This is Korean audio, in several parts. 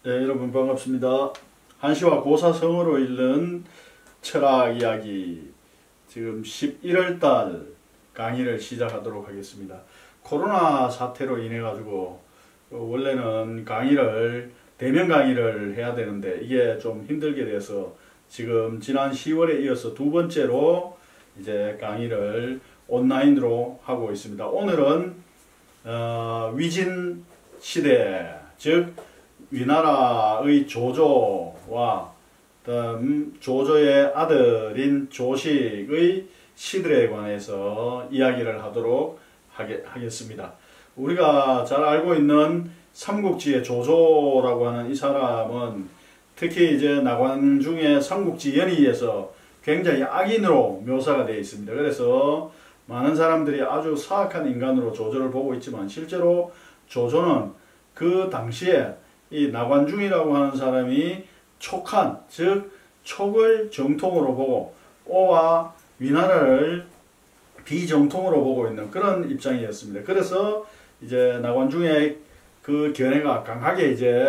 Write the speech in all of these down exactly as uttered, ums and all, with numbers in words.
네, 여러분 반갑습니다. 한시와 고사성어로 읽는 철학 이야기, 지금 십일월 달 강의를 시작하도록 하겠습니다. 코로나 사태로 인해 가지고 원래는 강의를 대면 강의를 해야 되는데 이게 좀 힘들게 돼서 지금 지난 시월에 이어서 두 번째로 이제 강의를 온라인으로 하고 있습니다. 오늘은 어, 위진 시대, 즉 위나라의 조조와 다음 조조의 아들인 조식의 시들에 관해서 이야기를 하도록 하게, 하겠습니다. 우리가 잘 알고 있는 삼국지의 조조라고 하는 이 사람은 특히 이제 나관중의 삼국지 연의에서 굉장히 악인으로 묘사가 되어 있습니다. 그래서 많은 사람들이 아주 사악한 인간으로 조조를 보고 있지만 실제로 조조는 그 당시에 이 나관중이라고 하는 사람이 촉한, 즉 촉을 정통으로 보고 오와 위나라를 비정통으로 보고 있는 그런 입장이었습니다. 그래서 이제 나관중의 그 견해가 강하게 이제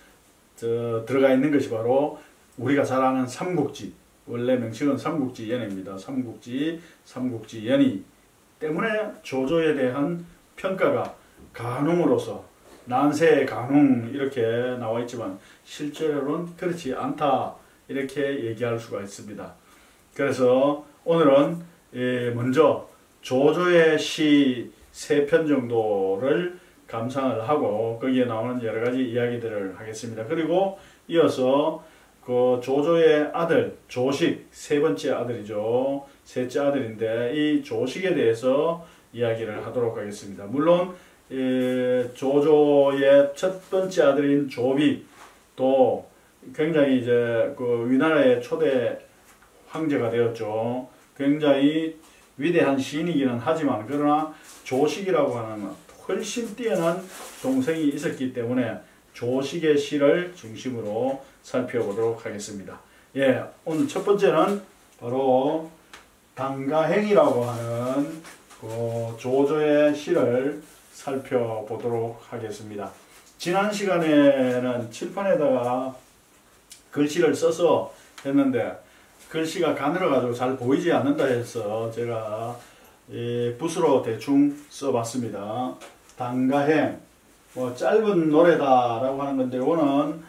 저 들어가 있는 것이 바로 우리가 잘 아는 삼국지, 원래 명칭은 삼국지 연의입니다. 삼국지, 삼국지 연의 때문에 조조에 대한 평가가 간웅으로서 난세의 간웅 이렇게 나와 있지만 실제로는 그렇지 않다 이렇게 얘기할 수가 있습니다. 그래서 오늘은 먼저 조조의 시 세 편 정도를 감상을 하고 거기에 나오는 여러 가지 이야기들을 하겠습니다. 그리고 이어서 그 조조의 아들 조식, 세 번째 아들이죠. 셋째 아들인데 이 조식에 대해서 이야기를 하도록 하겠습니다. 물론 예, 조조의 첫 번째 아들인 조비도 굉장히 이제 그 위나라의 초대 황제가 되었죠. 굉장히 위대한 시인이기는 하지만 그러나 조식이라고 하는 훨씬 뛰어난 동생이 있었기 때문에 조식의 시를 중심으로 살펴보도록 하겠습니다. 예, 오늘 첫 번째는 바로 단가행이라고 하는 그 조조의 시를 살펴보도록 하겠습니다. 지난 시간에는 칠판에다가 글씨를 써서 했는데 글씨가 가늘어 가지고 잘 보이지 않는다 해서 제가 이 붓으로 대충 써봤습니다. 단가행, 뭐 짧은 노래다 라고 하는 건데 이거는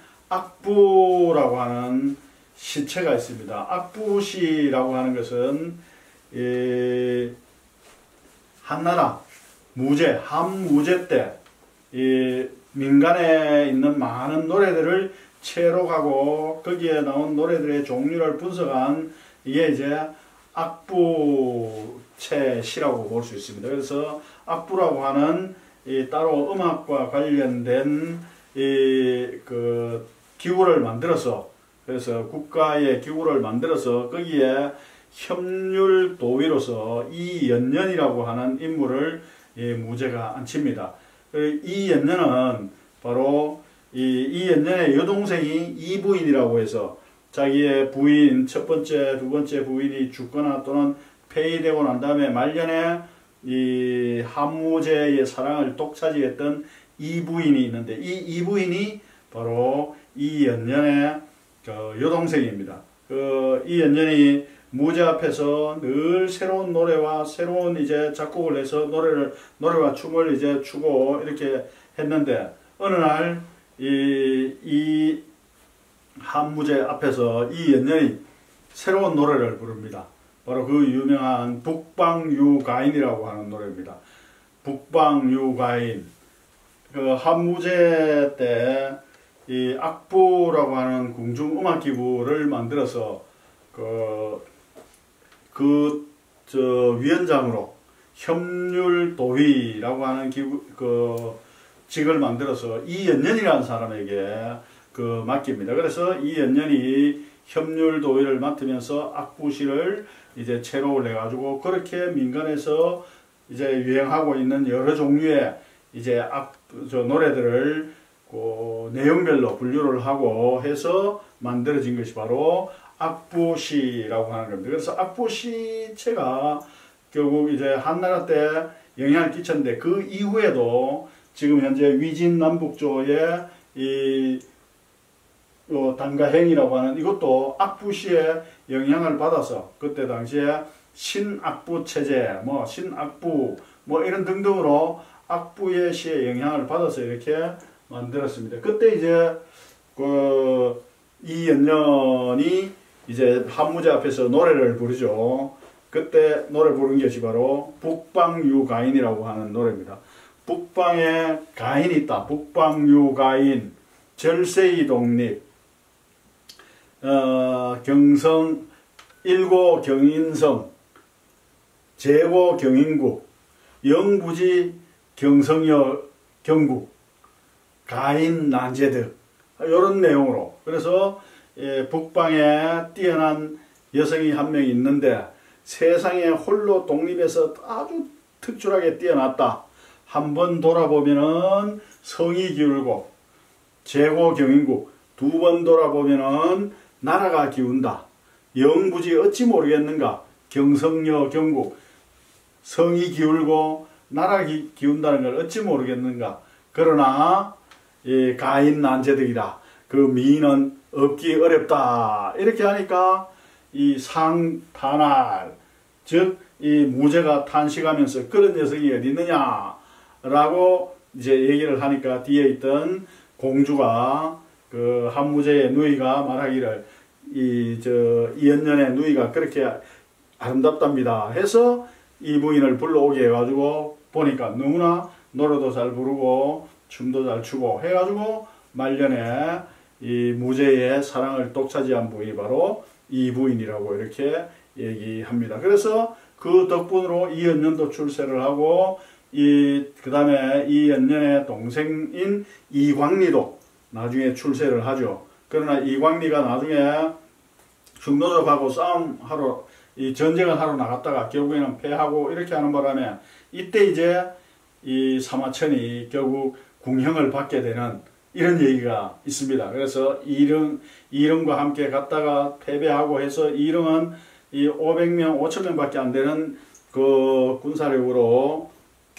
악부라고 하는 시체가 있습니다. 악부시라고 하는 것은 이 한나라 무제, 한무제 때 이 민간에 있는 많은 노래들을 채록하고 거기에 나온 노래들의 종류를 분석한 이게 이제 악부체 시라고 볼 수 있습니다. 그래서 악부라고 하는 이 따로 음악과 관련된 이 그 기구를 만들어서 그래서 국가의 기구를 만들어서 거기에 협률도위로서 이연년이라고 하는 인물을 이 무제가 앉힙니다. 이연년은 바로 이 이연년의 여동생이 이부인이라고 해서 자기의 부인 첫 번째, 두 번째 부인이 죽거나 또는 폐위되고 난 다음에 말년에 이 한무제의 사랑을 독차지했던 이부인이 있는데 이 이부인이 바로 이연년의 그 여동생입니다. 그 이연년이 무제 앞에서 늘 새로운 노래와 새로운 이제 작곡을 해서 노래를 노래와 춤을 이제 추고 이렇게 했는데 어느 날 이 이 한무제 앞에서 이 연년이 새로운 노래를 부릅니다. 바로 그 유명한 북방유가인이라고 하는 노래입니다. 북방유가인. 그 한무제 때 이 악부라고 하는 궁중음악기구를 만들어서 그 그 저 위원장으로 협률도위라고 하는 기구 그 직을 만들어서 이연년이라는 사람에게 그 맡깁니다. 그래서 이연년이 협률도위를 맡으면서 악부시를 이제 채록을 해가지고 그렇게 민간에서 이제 유행하고 있는 여러 종류의 이제 악 저 노래들을 그 내용별로 분류를 하고 해서 만들어진 것이 바로 악부시라고 하는 겁니다. 그래서 악부시체가 결국 이제 한나라 때 영향을 끼쳤는데 그 이후에도 지금 현재 위진 남북조의 이 요 단가행이라고 하는 이것도 악부시의 영향을 받아서 그때 당시에 신악부 체제, 뭐 신악부 뭐 이런 등등으로 악부의 시의 영향을 받아서 이렇게 만들었습니다. 그때 이제 그 이연년이 이제 한무제 앞에서 노래를 부르죠. 그때 노래 부른 것이 바로 북방유가인이라고 하는 노래입니다. 북방에 가인이 있다. 북방유가인, 절세이 독립, 어, 경성, 일고 경인성, 제고 경인국, 영부지 경성여 경국, 가인 난제득 이런 내용으로. 그래서 예, 북방에 뛰어난 여성이 한 명 있는데 세상에 홀로 독립해서 아주 특출하게 뛰어났다. 한번 돌아보면은 성이 기울고 제고 경인국, 두 번 돌아보면은 나라가 기운다. 영부지 어찌 모르겠는가. 경성여 경국, 성이 기울고 나라 기, 기운다는 걸 어찌 모르겠는가. 그러나 이 가인 난제득이다. 그 미인은 얻기 어렵다. 이렇게 하니까 이 상탄할, 즉 이 무제가 탄식하면서 그런 녀석이 어디 있느냐 라고 이제 얘기를 하니까 뒤에 있던 공주가 그 한무제의 누이가 말하기를 이 저 이연년의 누이가 그렇게 아름답답니다 해서 이 부인을 불러오게 해가지고 보니까 너무나 노래도 잘 부르고 춤도 잘 추고 해가지고 말년에 이 무제의 사랑을 독차지한 부인이 바로 이 부인이라고 이렇게 얘기합니다. 그래서 그 덕분으로 이연년도 출세를 하고 이 그 다음에 이연년의 동생인 이광리도 나중에 출세를 하죠. 그러나 이광리가 나중에 중노적하고 싸움하러 이 전쟁을 하러 나갔다가 결국에는 패하고 이렇게 하는 바람에 이때 이제 이 사마천이 결국 궁형을 받게 되는 이런 얘기가 있습니다. 그래서 이릉, 이릉과 함께 갔다가 패배하고 해서 이릉은 이 오백 명, 오천 명밖에 안 되는 그 군사력으로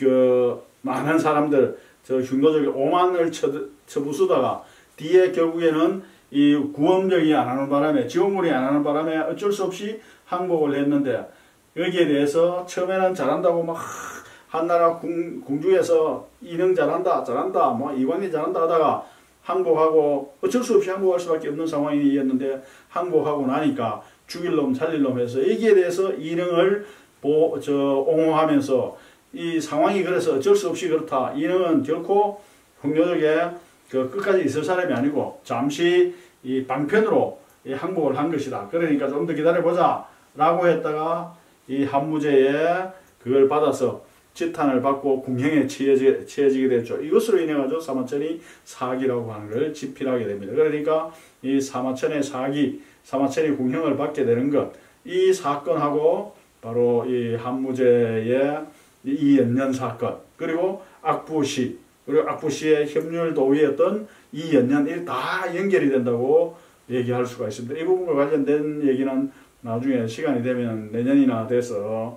그 많은 사람들, 저 흉노적이 오만을 쳐, 쳐부수다가 뒤에 결국에는 이 구원력이 안 하는 바람에, 지원군이 안 하는 바람에 어쩔 수 없이 항복을 했는데 여기에 대해서 처음에는 잘한다고 막 한나라 궁, 궁중에서 이릉 잘한다, 잘한다, 뭐 이관리 잘한다 하다가 항복하고 어쩔 수 없이 항복할 수밖에 없는 상황이었는데 항복하고 나니까 죽일 놈 살릴 놈 해서 여기에 대해서 이릉을 보, 저, 옹호하면서 이 상황이 그래서 어쩔 수 없이 그렇다. 이릉은 결코 흉노적에 그 끝까지 있을 사람이 아니고 잠시 이 방편으로 이 항복을 한 것이다. 그러니까 좀 더 기다려보자 라고 했다가 이 한무제에 그걸 받아서 지탄을 받고 궁형에 처해지, 처해지게 됐죠. 이것으로 인해 가지고 사마천이 사기라고 하는 걸 집필하게 됩니다. 그러니까 이 사마천의 사기, 사마천이 궁형을 받게 되는 것, 이 사건하고 바로 이 한무제의 이연년 사건, 그리고 악부시, 그리고 악부시의 협률 도위였던 이연년, 다 연결이 된다고 얘기할 수가 있습니다. 이 부분과 관련된 얘기는 나중에 시간이 되면 내년이나 돼서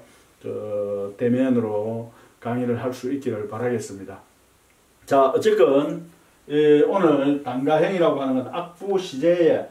저 대면으로 강의를 할 수 있기를 바라겠습니다. 자, 어쨌건 예, 오늘 단가행이라고 하는 건 악부시제의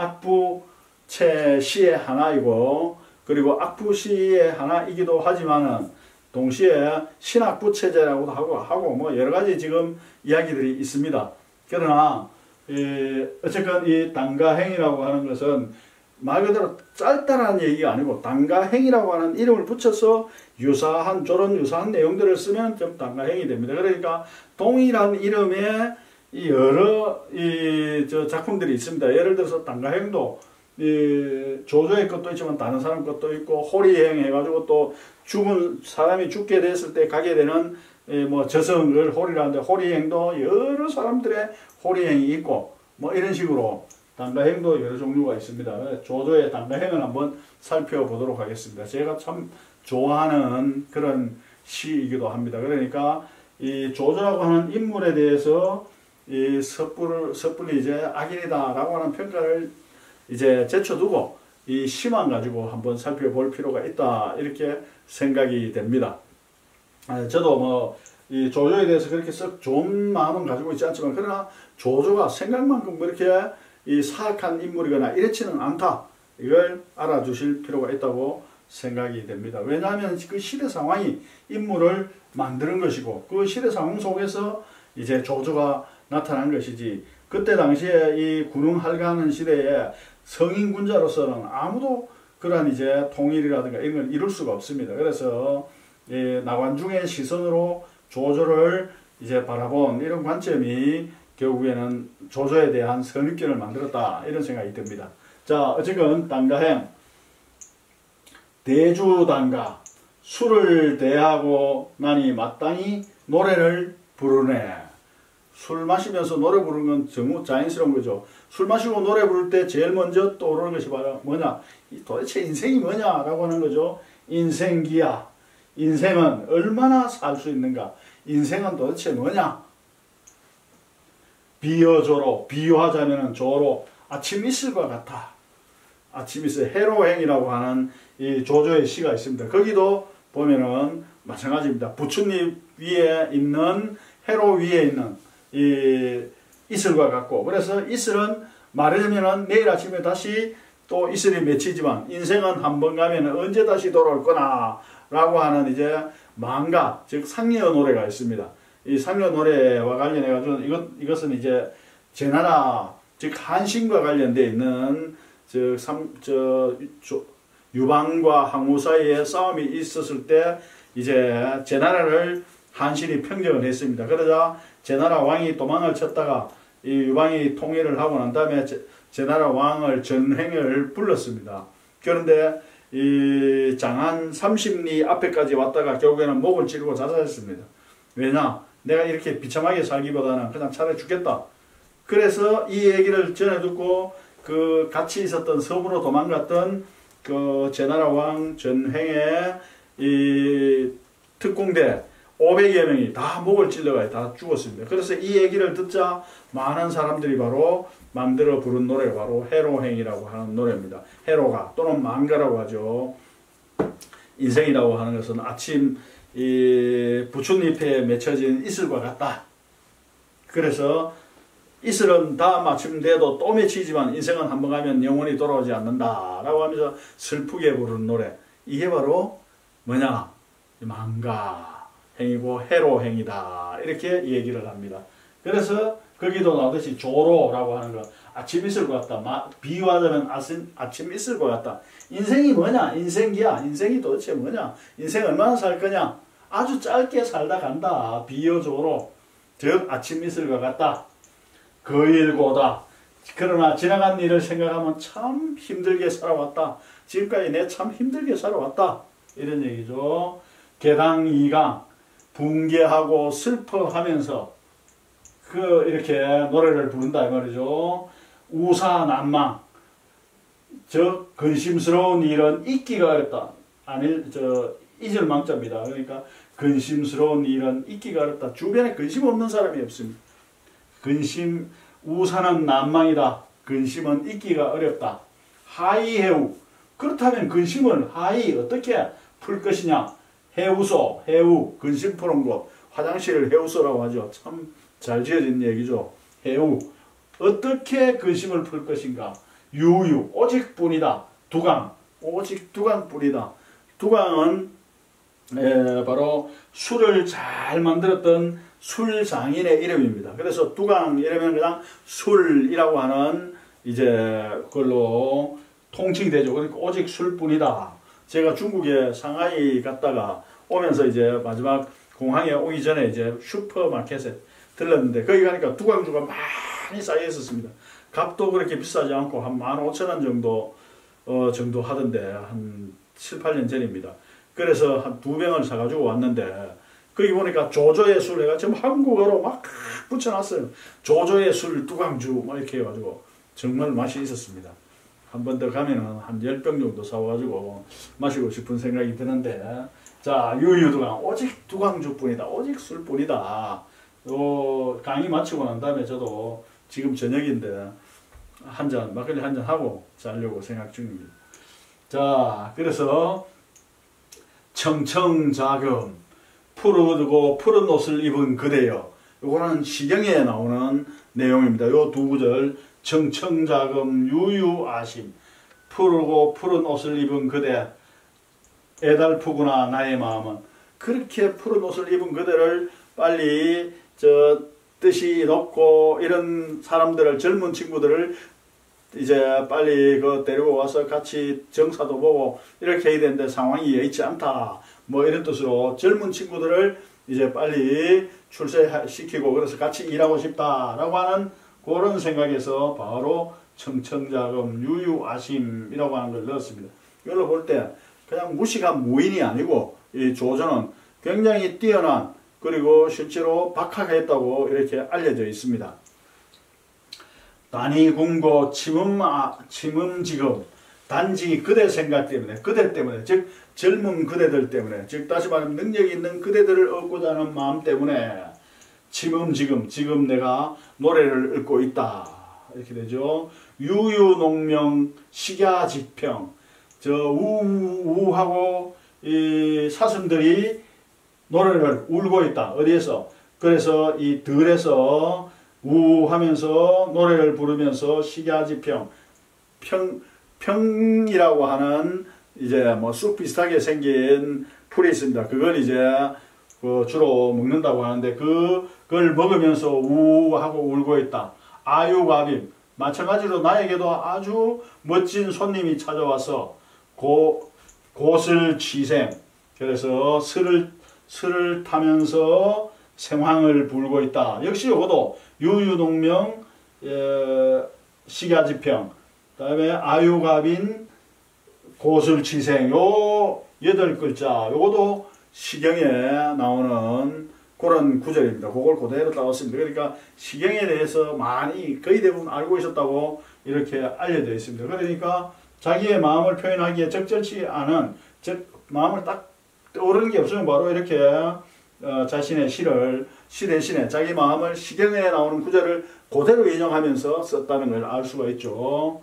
악부체시의 하나이고 그리고 악부시의 하나이기도 하지만은 동시에 신악부체제라고도 하고 하고 뭐 여러 가지 지금 이야기들이 있습니다. 그러나 예, 어쨌건 이 단가행이라고 하는 것은 말 그대로 짧다라는 얘기가 아니고 단가행이라고 하는 이름을 붙여서 유사한 저런 유사한 내용들을 쓰면 좀 단가행이 됩니다. 그러니까 동일한 이름의 이 여러 이 저 작품들이 있습니다. 예를 들어서 단가행도 이 조조의 것도 있지만 다른 사람 것도 있고 호리행 해가지고 또 죽은 사람이 죽게 됐을 때 가게 되는 뭐 저승을 호리라는데 호리행도 여러 사람들의 호리행이 있고 뭐 이런 식으로 단가행도 여러 종류가 있습니다. 조조의 단가행을 한번 살펴보도록 하겠습니다. 제가 참 좋아하는 그런 시이기도 합니다. 그러니까 이 조조라고 하는 인물에 대해서 이 섣불, 섣불리 이제 악인이다라고 하는 평가를 이제 제쳐두고 이 시만 가지고 한번 살펴볼 필요가 있다 이렇게 생각이 됩니다. 아, 저도 뭐 이 조조에 대해서 그렇게 썩 좋은 마음은 가지고 있지 않지만 그러나 조조가 생각만큼 그렇게 이 사악한 인물이거나 이렇지는 않다. 이걸 알아주실 필요가 있다고 생각이 됩니다. 왜냐하면 그 시대 상황이 인물을 만드는 것이고 그 시대 상황 속에서 이제 조조가 나타난 것이지, 그때 당시에 이 군웅할가하는 시대에 성인 군자로서는 아무도 그러한 이제 통일이라든가 이런 걸 이룰 수가 없습니다. 그래서 예, 나관중의 시선으로 조조를 이제 바라본 이런 관점이 결국에는 조조에 대한 선입견을 만들었다, 이런 생각이 듭니다. 자, 어쨌건 단가행 대주단가, 술을 대하고 나니 마땅히 노래를 부르네. 술 마시면서 노래 부르는 건 정말 자연스러운 거죠. 술 마시고 노래 부를 때 제일 먼저 떠오르는 것이 바로 뭐냐, 도대체 인생이 뭐냐라고 하는 거죠. 인생기야. 인생은 얼마나 살 수 있는가, 인생은 도대체 뭐냐. 비여조로, 비유하자면 조로 아침 이슬과 같아. 아침 이슬, 해로행이라고 하는 이 조조의 시가 있습니다. 거기도 보면은 마찬가지입니다. 부처님 위에 있는, 해로 위에 있는 이 이슬과 같고, 그래서 이슬은 말하자면은 내일 아침에 다시 또 이슬이 맺히지만 인생은 한 번 가면 언제 다시 돌아올 거나 라고 하는 이제 망가, 즉 상여 노래가 있습니다. 이 상여 노래와 관련해 가지고 이것 이것은 이제 제나라, 즉 한신과 관련되어 있는 즉 삼 저 유방과 항우 사이에 싸움이 있었을 때 이제 제나라를 한신이 평정을 했습니다. 그러자 제나라 왕이 도망을 쳤다가 이 유방이 통일을 하고 난 다음에 제, 제나라 왕을 전횡을 불렀습니다. 그런데 이 장안 삼십 리 앞에까지 왔다가 결국에는 목을 찌르고 자살했습니다. 왜냐? 내가 이렇게 비참하게 살기보다는 그냥 차라리 죽겠다. 그래서 이 얘기를 전해 듣고 그 같이 있었던 섬으로 도망갔던 그 제나라 왕 전횡의 이 특공대 오백여 명이 다 목을 찔러가 다 죽었습니다. 그래서 이 얘기를 듣자 많은 사람들이 바로 만들어 부른 노래가 바로 해로행이라고 하는 노래입니다. 해로가 또는 망가라고 하죠. 인생이라고 하는 것은 아침 이 부춘잎에 맺혀진 이슬과 같다. 그래서 이슬은 다 마침 돼도 또 맺히지만 인생은 한번 가면 영원히 돌아오지 않는다 라고 하면서 슬프게 부르는 노래, 이게 바로 뭐냐, 망가 행이고 해로행이다, 이렇게 얘기를 합니다. 그래서 거기도 나오듯이 조로라고 하는 거, 아침 이슬과 같다. 비유하자면 아침, 아침 이슬과 같다. 인생이 뭐냐? 인생기야. 인생이 도대체 뭐냐? 인생 얼마나 살 거냐? 아주 짧게 살다 간다. 비유적으로. 즉 아침 이슬과 같다. 거일고다. 그러나 지나간 일을 생각하면 참 힘들게 살아왔다. 지금까지 내 참 힘들게 살아왔다. 이런 얘기죠. 개당 이강, 붕괴하고 슬퍼하면서 그 이렇게 노래를 부른다 이 말이죠. 우사난망, 저 근심스러운 일은 잊기가 어렵다. 아니 저 잊을 망자입니다. 그러니까 근심스러운 일은 잊기가 어렵다. 주변에 근심 없는 사람이 없습니다. 근심, 우사는 난망이다. 근심은 잊기가 어렵다. 하이해우, 그렇다면 근심을 하이 어떻게 풀 것이냐. 해우소, 해우, 근심 푸는 곳, 화장실을 해우소라고 하죠. 참 잘 지어진 얘기죠. 해우, 어떻게 근심을 풀 것인가. 유유, 오직 뿐이다. 두강, 오직 두강 뿐이다. 두강은 에, 바로 술을 잘 만들었던 술장인의 이름입니다. 그래서 두강 이러면 그냥 술이라고 하는 이제 그걸로 통칭이 되죠. 그러니까 오직 술뿐이다. 제가 중국에 상하이 갔다가 오면서 이제 마지막 공항에 오기 전에 이제 슈퍼마켓에 들렀는데 거기 가니까 두강주가 많이 쌓여 있었습니다. 값도 그렇게 비싸지 않고 한 만 오천 원 정도 어 정도 하던데 한 칠, 팔 년 전입니다. 그래서 한 두 병을 사가지고 왔는데 거기 보니까 조조의 술 내가 지금 한국어로 막 붙여놨어요. 조조의 술 두강주 막 이렇게 해가지고 정말 맛이 있었습니다. 한 번 더 가면은 한 십 병 정도 사와가지고 마시고 싶은 생각이 드는데, 자, 유유두강, 오직 두강주뿐이다. 오직 술뿐이다. 요 강의 마치고 난 다음에 저도 지금 저녁인데 한 잔, 막걸리 한 잔 하고 자려고 생각 중입니다. 자, 그래서 청청자금, 푸르고 푸른 옷을 입은 그대여. 요거는 시경에 나오는 내용입니다. 요 두 구절, 청청자금 유유아심. 푸르고 푸른 옷을 입은 그대, 애달프구나 나의 마음은. 그렇게 푸른 옷을 입은 그대를 빨리 저 뜻이 높고 이런 사람들을, 젊은 친구들을 이제 빨리 그 데리고 와서 같이 정사도 보고 이렇게 해야 되는데 상황이 여의치 않다, 뭐 이런 뜻으로 젊은 친구들을 이제 빨리 출세시키고 그래서 같이 일하고 싶다라고 하는 그런 생각에서 바로 청청자금 유유아심이라고 하는 걸 넣었습니다. 이걸로 볼 때 그냥 무식한 무인이 아니고 이 조조는 굉장히 뛰어난, 그리고 실제로 박학했다고 이렇게 알려져 있습니다. 단이궁고 침음, 아, 침음지금. 단지 그대 생각 때문에, 그대 때문에, 즉 젊은 그대들 때문에, 즉 다시 말하면 능력이 있는 그대들을 얻고자 하는 마음 때문에 침음지금, 지금 내가 노래를 읊고 있다, 이렇게 되죠. 유유농명 식야지평. 저 우우하고 이 사슴들이 노래를 울고 있다. 어디에서? 그래서 이 들에서 우하면서 노래를 부르면서 식야지평, 평, 평이라고 하는 이제 뭐 쑥 비슷하게 생긴 풀이 있습니다. 그걸 이제 그 주로 먹는다고 하는데 그걸 먹으면서 우하고 울고 있다. 아유가빔. 마찬가지로 나에게도 아주 멋진 손님이 찾아와서 고, 곳을 취생. 그래서 슬을, 슬을 타면서 생황을 불고 있다. 역시 이것도 유유농명, 에, 식야지평, 그 다음에 아유갑인, 고슬치생, 요 여덟 글자, 요것도 시경에 나오는 그런 구절입니다. 그걸 그대로 따왔습니다. 그러니까 시경에 대해서 많이 거의 대부분 알고 있었다고 이렇게 알려져 있습니다. 그러니까 자기의 마음을 표현하기에 적절치 않은, 즉 마음을 딱 떠오르는 게 없으면 바로 이렇게 어, 자신의 시를, 시 대신에 자기 마음을 시경에 나오는 구절을 그대로 인용하면서 썼다는 걸 알 수가 있죠.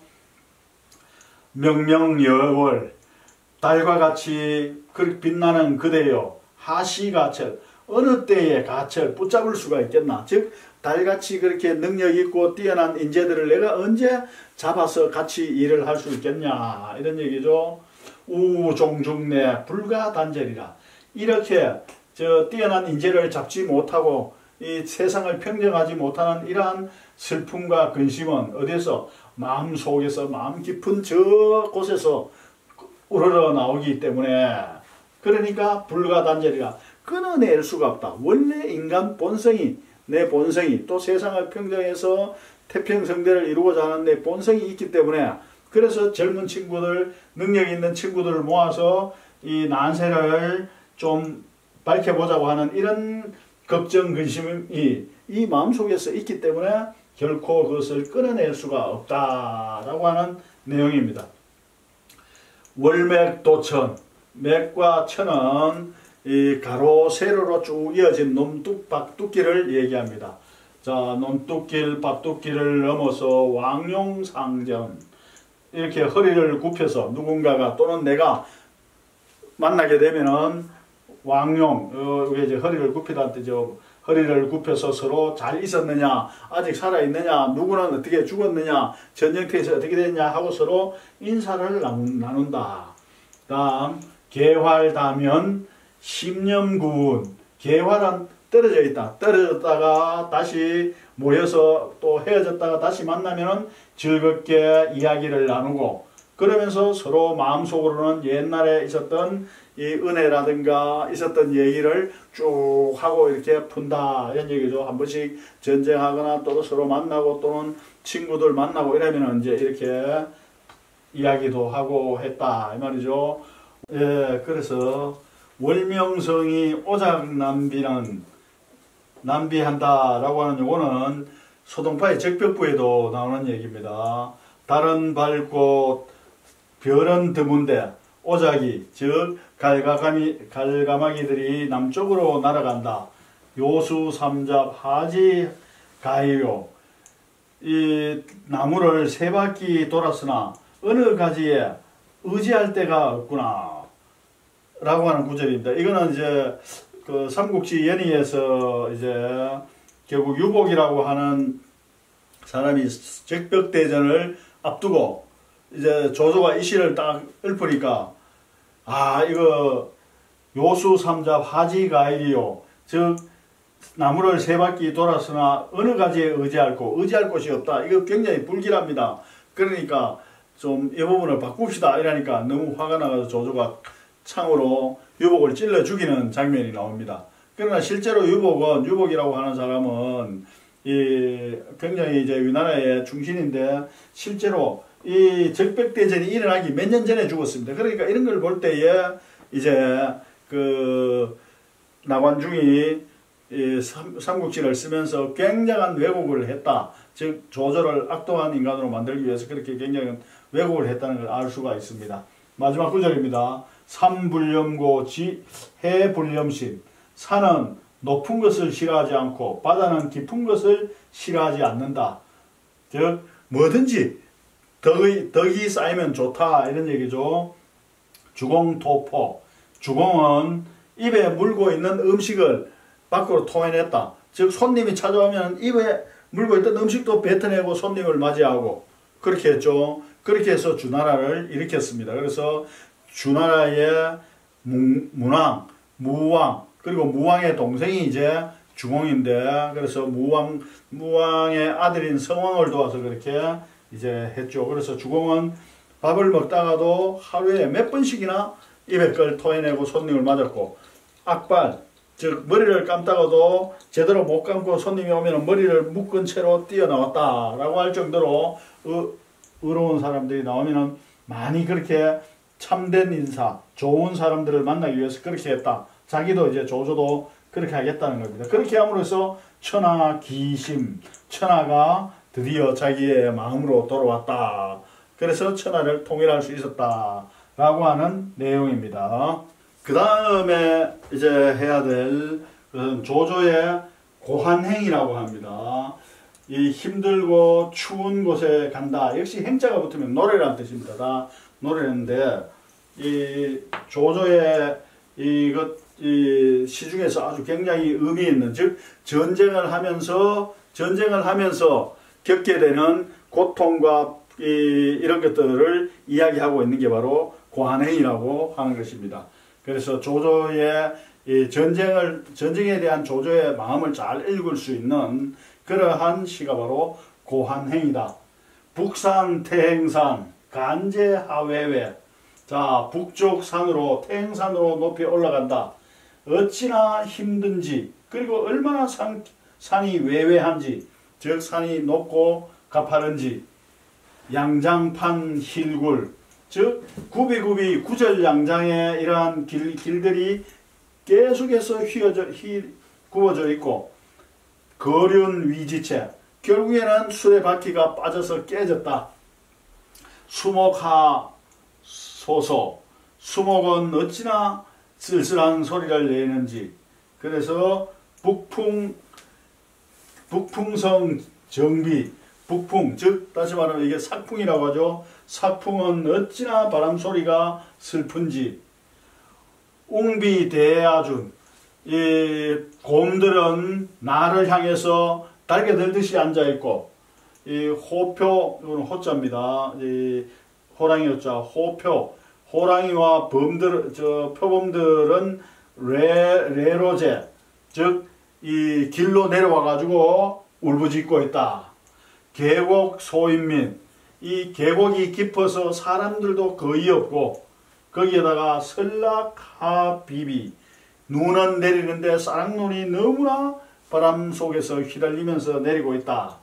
명명여월. 달과 같이 빛나는 그대여. 하시가철. 어느 때의 가철 붙잡을 수가 있겠나. 즉 달같이 그렇게 능력 있고 뛰어난 인재들을 내가 언제 잡아서 같이 일을 할 수 있겠냐, 이런 얘기죠. 우종중내 불가단절이라. 이렇게 저 뛰어난 인재를 잡지 못하고 이 세상을 평정하지 못하는 이러한 슬픔과 근심은 어디서? 마음속에서, 마음 깊은 저 곳에서 우러러 나오기 때문에, 그러니까 불가단절이라. 끊어낼 수가 없다. 원래 인간 본성이, 내 본성이, 또 세상을 평정해서 태평성대를 이루고자 하는 내 본성이 있기 때문에, 그래서 젊은 친구들, 능력 있는 친구들을 모아서 이 난세를 좀 밝혀보자고 하는 이런 걱정, 근심이 이 마음속에서 있기 때문에 결코 그것을 끊어낼 수가 없다라고 하는 내용입니다. 월맥도천. 맥과 천은 이 가로 세로로 쭉 이어진 논뚝박뚝길을 얘기합니다. 자, 논뚝길, 박뚝길을 넘어서 왕용상전. 이렇게 허리를 굽혀서 누군가가 또는 내가 만나게 되면은 왕용, 어, 이제 허리를 굽히다 뜻이죠. 허리를 굽혀서 서로 잘 있었느냐, 아직 살아있느냐, 누구는 어떻게 죽었느냐, 전쟁터에서 어떻게 됐냐 하고 서로 인사를 나눈다. 다음 개활다면 십념구운. 개활은 떨어져 있다. 떨어졌다가 다시 모여서 또 헤어졌다가 다시 만나면은 즐겁게 이야기를 나누고, 그러면서 서로 마음속으로는 옛날에 있었던 이 은혜라든가 있었던 얘기를 쭉 하고 이렇게 푼다, 이런 얘기죠. 한 번씩 전쟁하거나 또 서로 만나고 또는 친구들 만나고 이러면 이제 이렇게 이야기도 하고 했다, 이 말이죠. 예, 그래서 월명성이 오작남비는 남비한다 라고 하는 요거는 소동파의 적벽부에도 나오는 얘기입니다. 달은 밝고 별은 드문데 오작이, 즉 갈가마기, 갈가마기들이 남쪽으로 날아간다. 요수삼잡 하지 가이요. 이 나무를 세 바퀴 돌았으나 어느 가지에 의지할 데가 없구나 라고 하는 구절입니다. 이거는 이제 그 삼국지 연의에서 이제 결국 유복이라고 하는 사람이 적벽대전을 앞두고 이제 조조가 이 시를 딱 읊으니까 아 이거 요수삼잡 화지가일이요 즉 나무를 세 바퀴 돌았으나 어느 가지에 의지할 곳 의지할 곳이 없다. 이거 굉장히 불길합니다. 그러니까 좀 이 부분을 바꿉시다 이러니까 너무 화가 나서 조조가 창으로 유복을 찔러 죽이는 장면이 나옵니다. 그러나 실제로 유복은 유복이라고 하는 사람은 이 굉장히 이제 위나라의 중신인데 실제로 이 적벽대전이 일어나기 몇 년 전에 죽었습니다. 그러니까 이런 걸 볼 때에 이제 그 나관중이 이 삼, 삼국지를 쓰면서 굉장한 왜곡을 했다. 즉 조조를 악독한 인간으로 만들기 위해서 그렇게 굉장한 왜곡을 했다는 걸 알 수가 있습니다. 마지막 구절입니다. 산불념고 지 해불념심. 산은 높은 것을 싫어하지 않고 바다는 깊은 것을 싫어하지 않는다. 즉 뭐든지 덕이, 덕이 쌓이면 좋다 이런 얘기죠. 주공토포. 주공은 입에 물고 있는 음식을 밖으로 토해냈다. 즉 손님이 찾아오면 입에 물고 있던 음식도 뱉어내고 손님을 맞이하고 그렇게 했죠. 그렇게 해서 주나라를 일으켰습니다. 그래서 주나라의 문왕, 무왕 그리고 무왕의 동생이 이제 주공인데 그래서 무왕, 무왕의 아들인 성왕을 도와서 그렇게 이제 했죠. 그래서 주공은 밥을 먹다가도 하루에 몇 번씩이나 입에 걸 토해내고 손님을 맞았고 악발 즉 머리를 감다가도 제대로 못 감고 손님이 오면 머리를 묶은 채로 뛰어나왔다 라고 할 정도로 의, 의로운 사람들이 나오면 많이 그렇게 참된 인사 좋은 사람들을 만나기 위해서 그렇게 했다. 자기도 이제 조조도 그렇게 하겠다는 겁니다. 그렇게 함으로써 천하 기심 천하가 드디어 자기의 마음으로 돌아왔다. 그래서 천하를 통일할 수 있었다 라고 하는 내용입니다. 그 다음에 이제 해야 될 것은 조조의 고한행이라고 합니다. 이 힘들고 추운 곳에 간다. 역시 행자가 붙으면 노래라는 뜻입니다. 다 노래인데 이 조조의 이것 이 시중에서 아주 굉장히 의미 있는 즉 전쟁을 하면서 전쟁을 하면서 겪게 되는 고통과 이, 이런 것들을 이야기하고 있는 게 바로 고한행이라고 하는 것입니다. 그래서 조조의 이 전쟁을, 전쟁에 대한 조조의 마음을 잘 읽을 수 있는 그러한 시가 바로 고한행이다. 북산 태행산 간제하외외. 자, 북쪽 산으로 태행산으로 높이 올라간다. 어찌나 힘든지 그리고 얼마나 산, 산이 외외한지 즉 산이 높고 가파른지 양장판 힐굴 즉 구비구비 구절양장의 이러한 길, 길들이 계속해서 휘어져, 휘, 굽어져 있고 거륜 위지체 결국에는 수레바퀴가 빠져서 깨졌다. 수목하 소소 수목은 어찌나 쓸쓸한 소리를 내는지 그래서 북풍 북풍성 정비 북풍 즉 다시 말하면 이게 삭풍이라고 하죠. 삭풍은 어찌나 바람소리가 슬픈지 웅비대야준 이 곰들은 나를 향해서 달게 들듯이 앉아있고 이 호표 이건 호자입니다. 이 호랑이 호자 호표 호랑이와 범들 저 표범들은 레 레로제 즉 이 길로 내려와 가지고 울부짖고 있다. 계곡 소인민 이 계곡이 깊어서 사람들도 거의 없고 거기에다가 설락하비비 눈은 내리는데 쌍눈이 너무나 바람 속에서 휘날리면서 내리고 있다.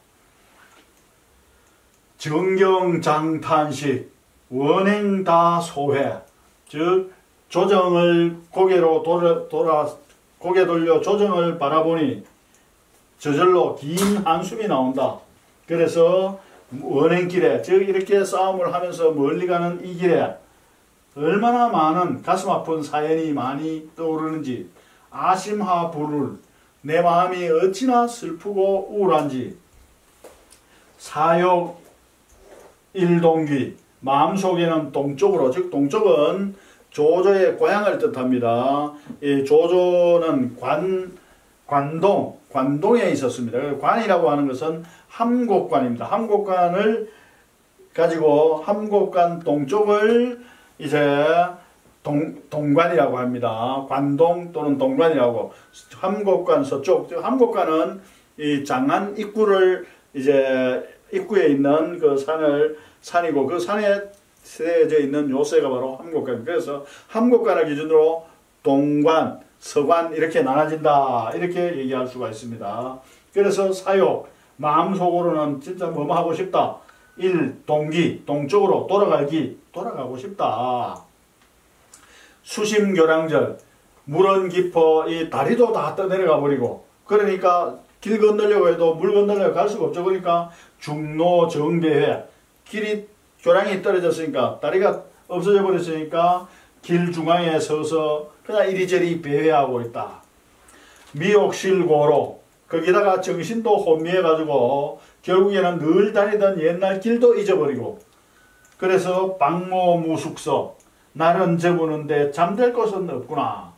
정경장탄식 원행다소회 즉 조정을 고개로 돌아, 돌아 고개 돌려 조정을 바라보니 저절로 긴 한숨이 나온다. 그래서 원행길에 즉 이렇게 싸움을 하면서 멀리 가는 이 길에 얼마나 많은 가슴 아픈 사연이 많이 떠오르는지 아심하 불을 내 마음이 어찌나 슬프고 우울한지 사욕 일동귀 마음속에는 동쪽으로 즉 동쪽은 조조의 고향을 뜻합니다. 이 조조는 관, 관동, 관동에 있었습니다. 관이라고 하는 것은 함곡관입니다. 함곡관을 가지고 함곡관 동쪽을 이제 동, 동관이라고 합니다. 관동 또는 동관이라고. 함곡관 서쪽, 함곡관은 이 장안 입구를 이제 입구에 있는 그 산을 산이고 그 산에 세워져 있는 요새가 바로 함곡관입니다. 그래서 함곡관을 기준으로 동관, 서관 이렇게 나눠진다 이렇게 얘기할 수가 있습니다. 그래서 사욕, 마음속으로는 진짜 뭐뭐 하고 싶다. 일, 동기, 동쪽으로 돌아가기, 돌아가고 싶다. 수심교량절, 물은 깊어 이 다리도 다 떠내려가 버리고 그러니까 길 건너려고 해도 물 건너려고 갈 수가 없죠. 그러니까 중로정배회, 길이 교량이 떨어졌으니까 다리가 없어져 버렸으니까 길 중앙에 서서 그냥 이리저리 배회하고 있다. 미옥실고로 거기다가 정신도 혼미해 가지고 결국에는 늘 다니던 옛날 길도 잊어버리고 그래서 방모무숙서 날은 저무는데 잠들 곳은 없구나.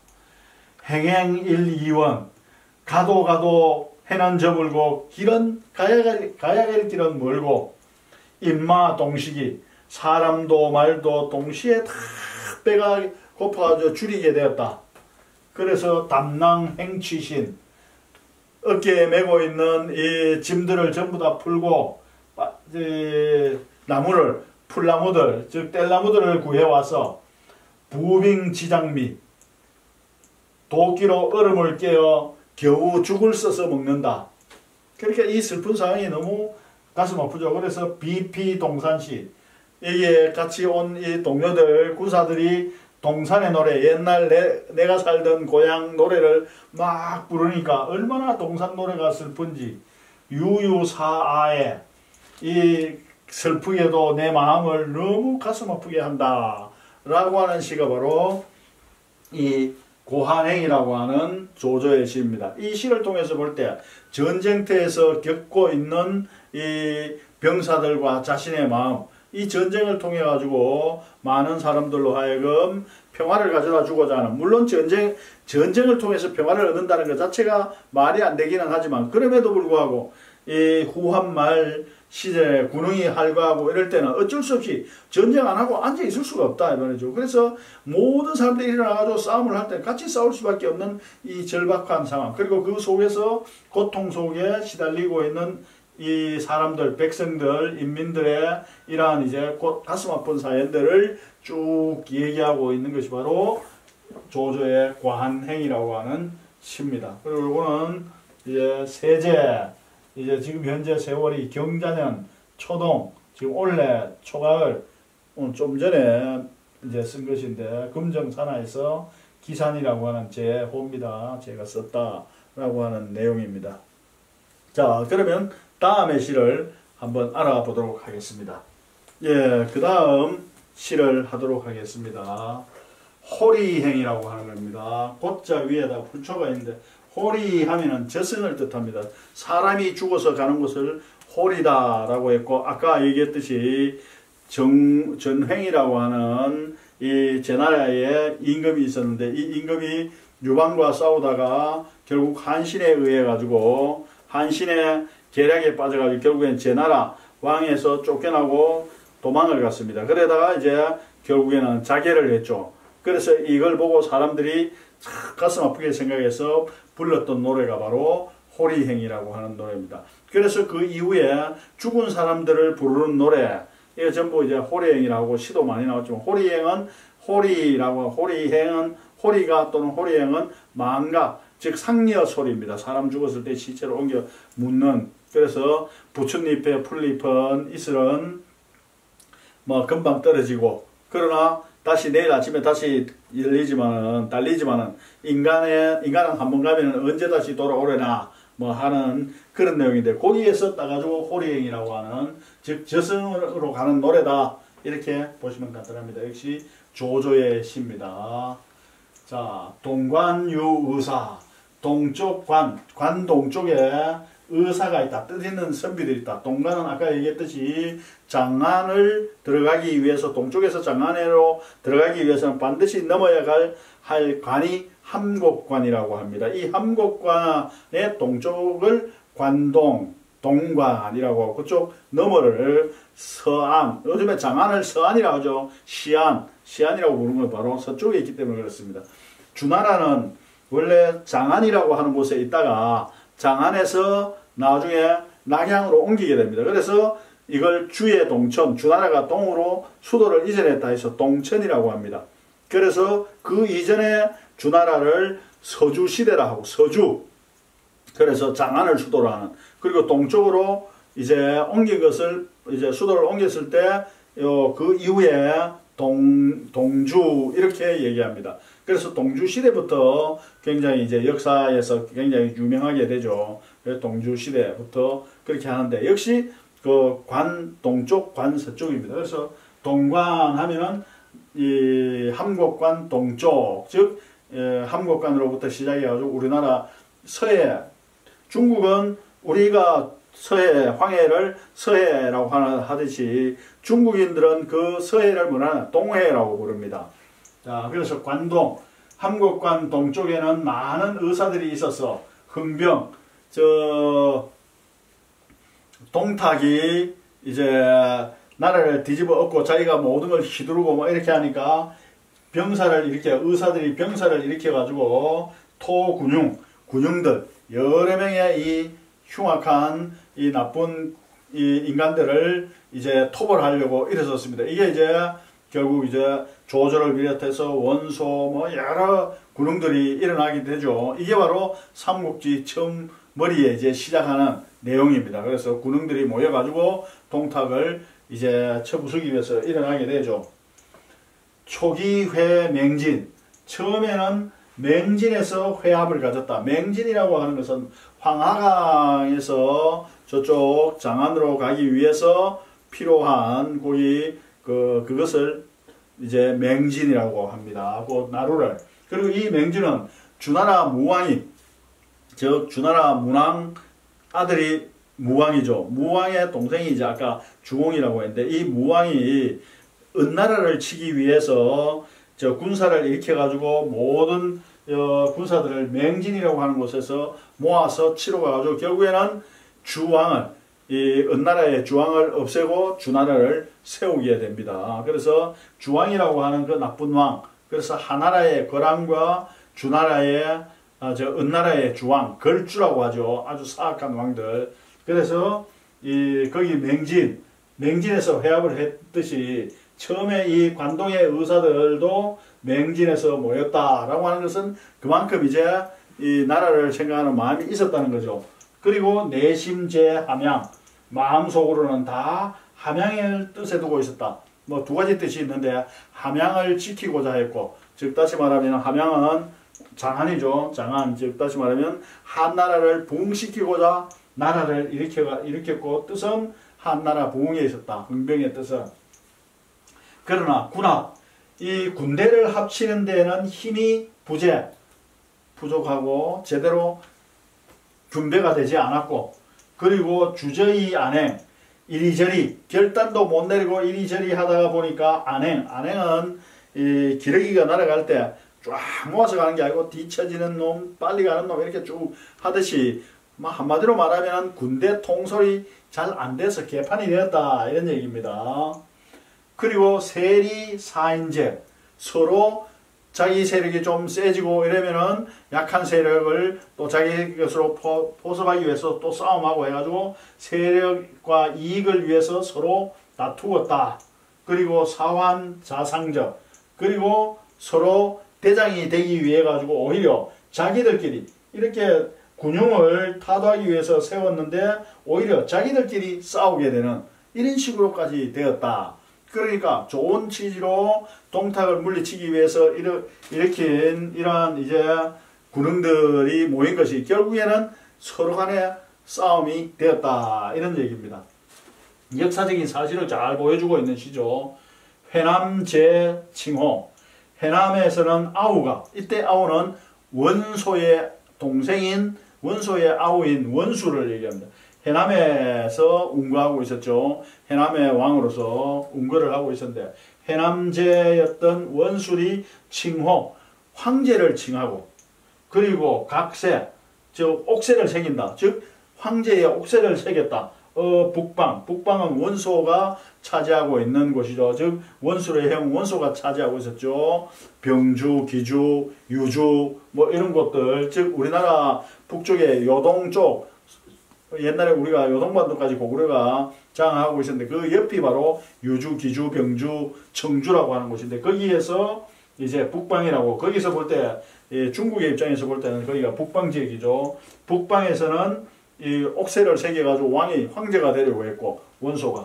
행행일이원 가도 가도 해는 저물고 길은 가야 갈, 가야 갈 길은 멀고 인마동식이 사람도 말도 동시에 다 배가 고파가지고 줄이게 되었다. 그래서 담낭행취신 어깨에 메고 있는 이 짐들을 전부 다 풀고 이 나무를 풀나무들 즉 뗄나무들을 구해와서 부빙지장미 도끼로 얼음을 깨어 겨우 죽을 써서 먹는다. 그러니까 이 슬픈 상황이 너무 가슴 아프죠. 그래서 비피동산시 여기에 같이 온 이 동료들 군사들이 동산의 노래 옛날 내, 내가 살던 고향 노래를 막 부르니까 얼마나 동산 노래가 슬픈지 유유사아에 이 슬프게도 내 마음을 너무 가슴 아프게 한다 라고 하는 시가 바로 이 고한행이라고 하는 조조의 시입니다. 이 시를 통해서 볼 때 전쟁터에서 겪고 있는 이 병사들과 자신의 마음 이 전쟁을 통해 가지고 많은 사람들로 하여금 평화를 가져다 주고자 하는 물론 전쟁, 전쟁을 통해서 평화를 얻는다는 것 자체가 말이 안 되기는 하지만 그럼에도 불구하고 이 후한말 시절에 군웅이 활과하고 이럴 때는 어쩔 수 없이 전쟁 안 하고 앉아 있을 수가 없다 이 말이죠. 그래서 모든 사람들이 일어나가지고 싸움을 할 때 같이 싸울 수밖에 없는 이 절박한 상황 그리고 그 속에서 고통 속에 시달리고 있는 이 사람들, 백성들, 인민들의 이러한 이제 곧 가슴 아픈 사연들을 쭉 얘기하고 있는 것이 바로 조조의 관행이라고 하는 시입니다. 그리고 이거는 이제 세제, 이제 지금 현재 세월이 경자년, 초동, 지금 올해 초가을, 오늘 좀 전에 이제 쓴 것인데 금정산하에서 기산이라고 하는 제 호입니다. 제가 썼다라고 하는 내용입니다. 자, 그러면 다음의 시를 한번 알아보도록 하겠습니다. 예, 그 다음 시를 하도록 하겠습니다. 호리행이라고 하는 겁니다. 곧자 위에다 불초가 있는데 호리 하면은 저승을 뜻합니다. 사람이 죽어서 가는 곳을 호리다 라고 했고 아까 얘기했듯이 정, 전횡이라고 하는 이 제나라에 임금이 있었는데 이 임금이 유방과 싸우다가 결국 한신에 의해 가지고 한신의 계략에 빠져가지고 결국엔 제나라 왕에서 쫓겨나고 도망을 갔습니다. 그러다가 이제 결국에는 자결을 했죠. 그래서 이걸 보고 사람들이 가슴 아프게 생각해서 불렀던 노래가 바로 호리행이라고 하는 노래입니다. 그래서 그 이후에 죽은 사람들을 부르는 노래 이게 전부 이제 호리행이라고 시도 많이 나왔지만 호리행은 호리라고 호리행은 호리가 또는 호리행은 망가 즉 상리어 소리입니다. 사람 죽었을 때 시체를 옮겨 묻는 그래서 부춘잎에 풀잎은 이슬은 뭐 금방 떨어지고 그러나 다시 내일 아침에 다시 열리지만은 달리지만은 인간의 인간은 한번 가면은 언제 다시 돌아오려나 뭐 하는 그런 내용인데 거기에서 따가지고 호리행이라고 하는 즉 저승으로 가는 노래다 이렇게 보시면 간단합니다. 역시 조조의 시입니다. 자 동관유의사 동쪽 관, 관 동쪽에 의사가 있다. 뜻 있는 선비들이 있다. 동관은 아까 얘기했듯이 장안을 들어가기 위해서 동쪽에서 장안으로 들어가기 위해서는 반드시 넘어야 갈, 할 관이 함곡관이라고 합니다. 이 함곡관의 동쪽을 관동, 동관이라고 하고 그쪽 너머를 서안, 요즘에 장안을 서안이라고 하죠. 시안, 시안이라고 부르는 건 바로 서쪽에 있기 때문에 그렇습니다. 주나라는 원래 장안이라고 하는 곳에 있다가 장안에서 나중에 낙양으로 옮기게 됩니다. 그래서 이걸 주의 동천, 주나라가 동으로 수도를 이전했다 해서 동천이라고 합니다. 그래서 그 이전에 주나라를 서주시대라 하고 서주, 그래서 장안을 수도로 하는, 그리고 동쪽으로 이제 옮긴 것을 이제 수도를 옮겼을 때 그 이후에 동, 동주 이렇게 얘기합니다. 그래서 동주 시대부터 굉장히 이제 역사에서 굉장히 유명하게 되죠. 동주 시대부터 그렇게 하는데 역시 그 관 동쪽 관 서쪽입니다. 그래서 동관 하면은 이 함곡관 동쪽, 즉 예, 함곡관으로부터 시작해가지고 우리나라 서해, 중국은 우리가 서해, 황해를 서해라고 하듯이 중국인들은 그 서해를 뭐냐 동해라고 부릅니다. 자, 그래서 관동, 함곡관 동쪽에는 많은 의사들이 있어서 흥병, 저 동탁이 이제 나라를 뒤집어 엎고 자기가 모든 걸 휘두르고 뭐 이렇게 하니까 병사를 일으켜, 의사들이 병사를 일으켜 가지고 토군용, 군용들 여러 명의 이 흉악한 이 나쁜 이 인간들을 이제 토벌하려고 일어섰습니다. 이게 이제 결국 이제 조조를 비롯해서 원소 뭐 여러 군웅들이 일어나게 되죠. 이게 바로 삼국지 처음 머리에 이제 시작하는 내용입니다. 그래서 군웅들이 모여가지고 동탁을 이제 쳐부수기 위해서 일어나게 되죠. 초기회 맹진, 처음에는 맹진에서 회합을 가졌다. 맹진이라고 하는 것은 황하강에서 저쪽 장안으로 가기 위해서 필요한 거기 그 그것을 이제 맹진이라고 합니다. 그 나루를. 그리고 이 맹진은 주나라 무왕이, 즉 주나라 문왕 아들이 무왕이죠. 무왕의 동생이 이제 아까 주공이라고 했는데 이 무왕이 은나라를 치기 위해서 저 군사를 일으켜 가지고 모든 어, 군사들을 맹진이라고 하는 곳에서 모아서 치러 가지고 결국에는 주왕을, 이 은나라의 주왕을 없애고 주나라를 세우게 됩니다. 그래서 주왕이라고 하는 그 나쁜 왕, 그래서 하나라의 거랑과 주나라의 아, 저 은나라의 주왕, 걸주라고 하죠. 아주 사악한 왕들. 그래서 이 거기 맹진, 맹진에서 회합을 했듯이 처음에 이 관동의 의사들도 맹진에서 모였다라고 하는 것은 그만큼 이제 이 나라를 생각하는 마음이 있었다는 거죠. 그리고 내심제 함양, 마음속으로는 다 함양을 뜻에 두고 있었다. 뭐 두 가지 뜻이 있는데 함양을 지키고자 했고, 즉 다시 말하면 함양은 장안이죠. 장안, 즉 다시 말하면 한나라를 부흥시키고자 나라를 일으켜, 일으켰고 뜻은 한나라 부흥에 있었다. 흥병의 뜻은. 그러나 군합, 이 군대를 합치는 데에는 힘이 부재, 부족하고 제대로 준비가 되지 않았고, 그리고 주저히 안행, 이리저리 결단도 못 내리고 이리저리 하다가 보니까 안행, 안행은 이 기러기가 날아갈 때 쫙 모아서 가는 게 아니고 뒤처지는 놈, 빨리 가는 놈 이렇게 쭉 하듯이 한마디로 말하면 군대 통솔이 잘 안 돼서 개판이 되었다 이런 얘기입니다. 그리고 세리 사인제, 서로 자기 세력이 좀 세지고 이러면은 약한 세력을 또 자기 것으로 포, 포섭하기 위해서 또 싸움하고 해가지고 세력과 이익을 위해서 서로 다투었다. 그리고 사환 자상적, 그리고 서로 대장이 되기 위해 가지고 오히려 자기들끼리 이렇게 군용을 타도하기 위해서 세웠는데 오히려 자기들끼리 싸우게 되는 이런 식으로까지 되었다. 그러니까 좋은 취지로 동탁을 물리치기 위해서 일으, 일으킨 이러한 이제 군웅들이 모인 것이 결국에는 서로 간의 싸움이 되었다. 이런 얘기입니다. 역사적인 사실을 잘 보여주고 있는 시죠. 회남 제칭호. 회남에서는 아우가, 이때 아우는 원소의 동생인 원소의 아우인 원수를 얘기합니다. 해남에서 운거하고 있었죠. 해남의 왕으로서 운거를 하고 있었는데 해남제였던 원술이 칭호, 황제를 칭하고 그리고 각세, 즉 옥세를 새긴다. 즉 황제의 옥세를 새겼다. 어, 북방, 북방은 원소가 차지하고 있는 곳이죠. 즉 원수의 형 원소가 차지하고 있었죠. 병주, 기주, 유주 뭐 이런 곳들, 즉 우리나라 북쪽의 요동 쪽, 옛날에 우리가 요동반도까지 고구려가 장악하고 있었는데 그 옆이 바로 유주, 기주, 병주, 청주라고 하는 곳인데 거기에서 이제 북방이라고, 거기서 볼 때 중국의 입장에서 볼 때는 거기가 북방 지역이죠. 북방에서는 이 옥세를 새겨가지고 왕이 황제가 되려고 했고 원소가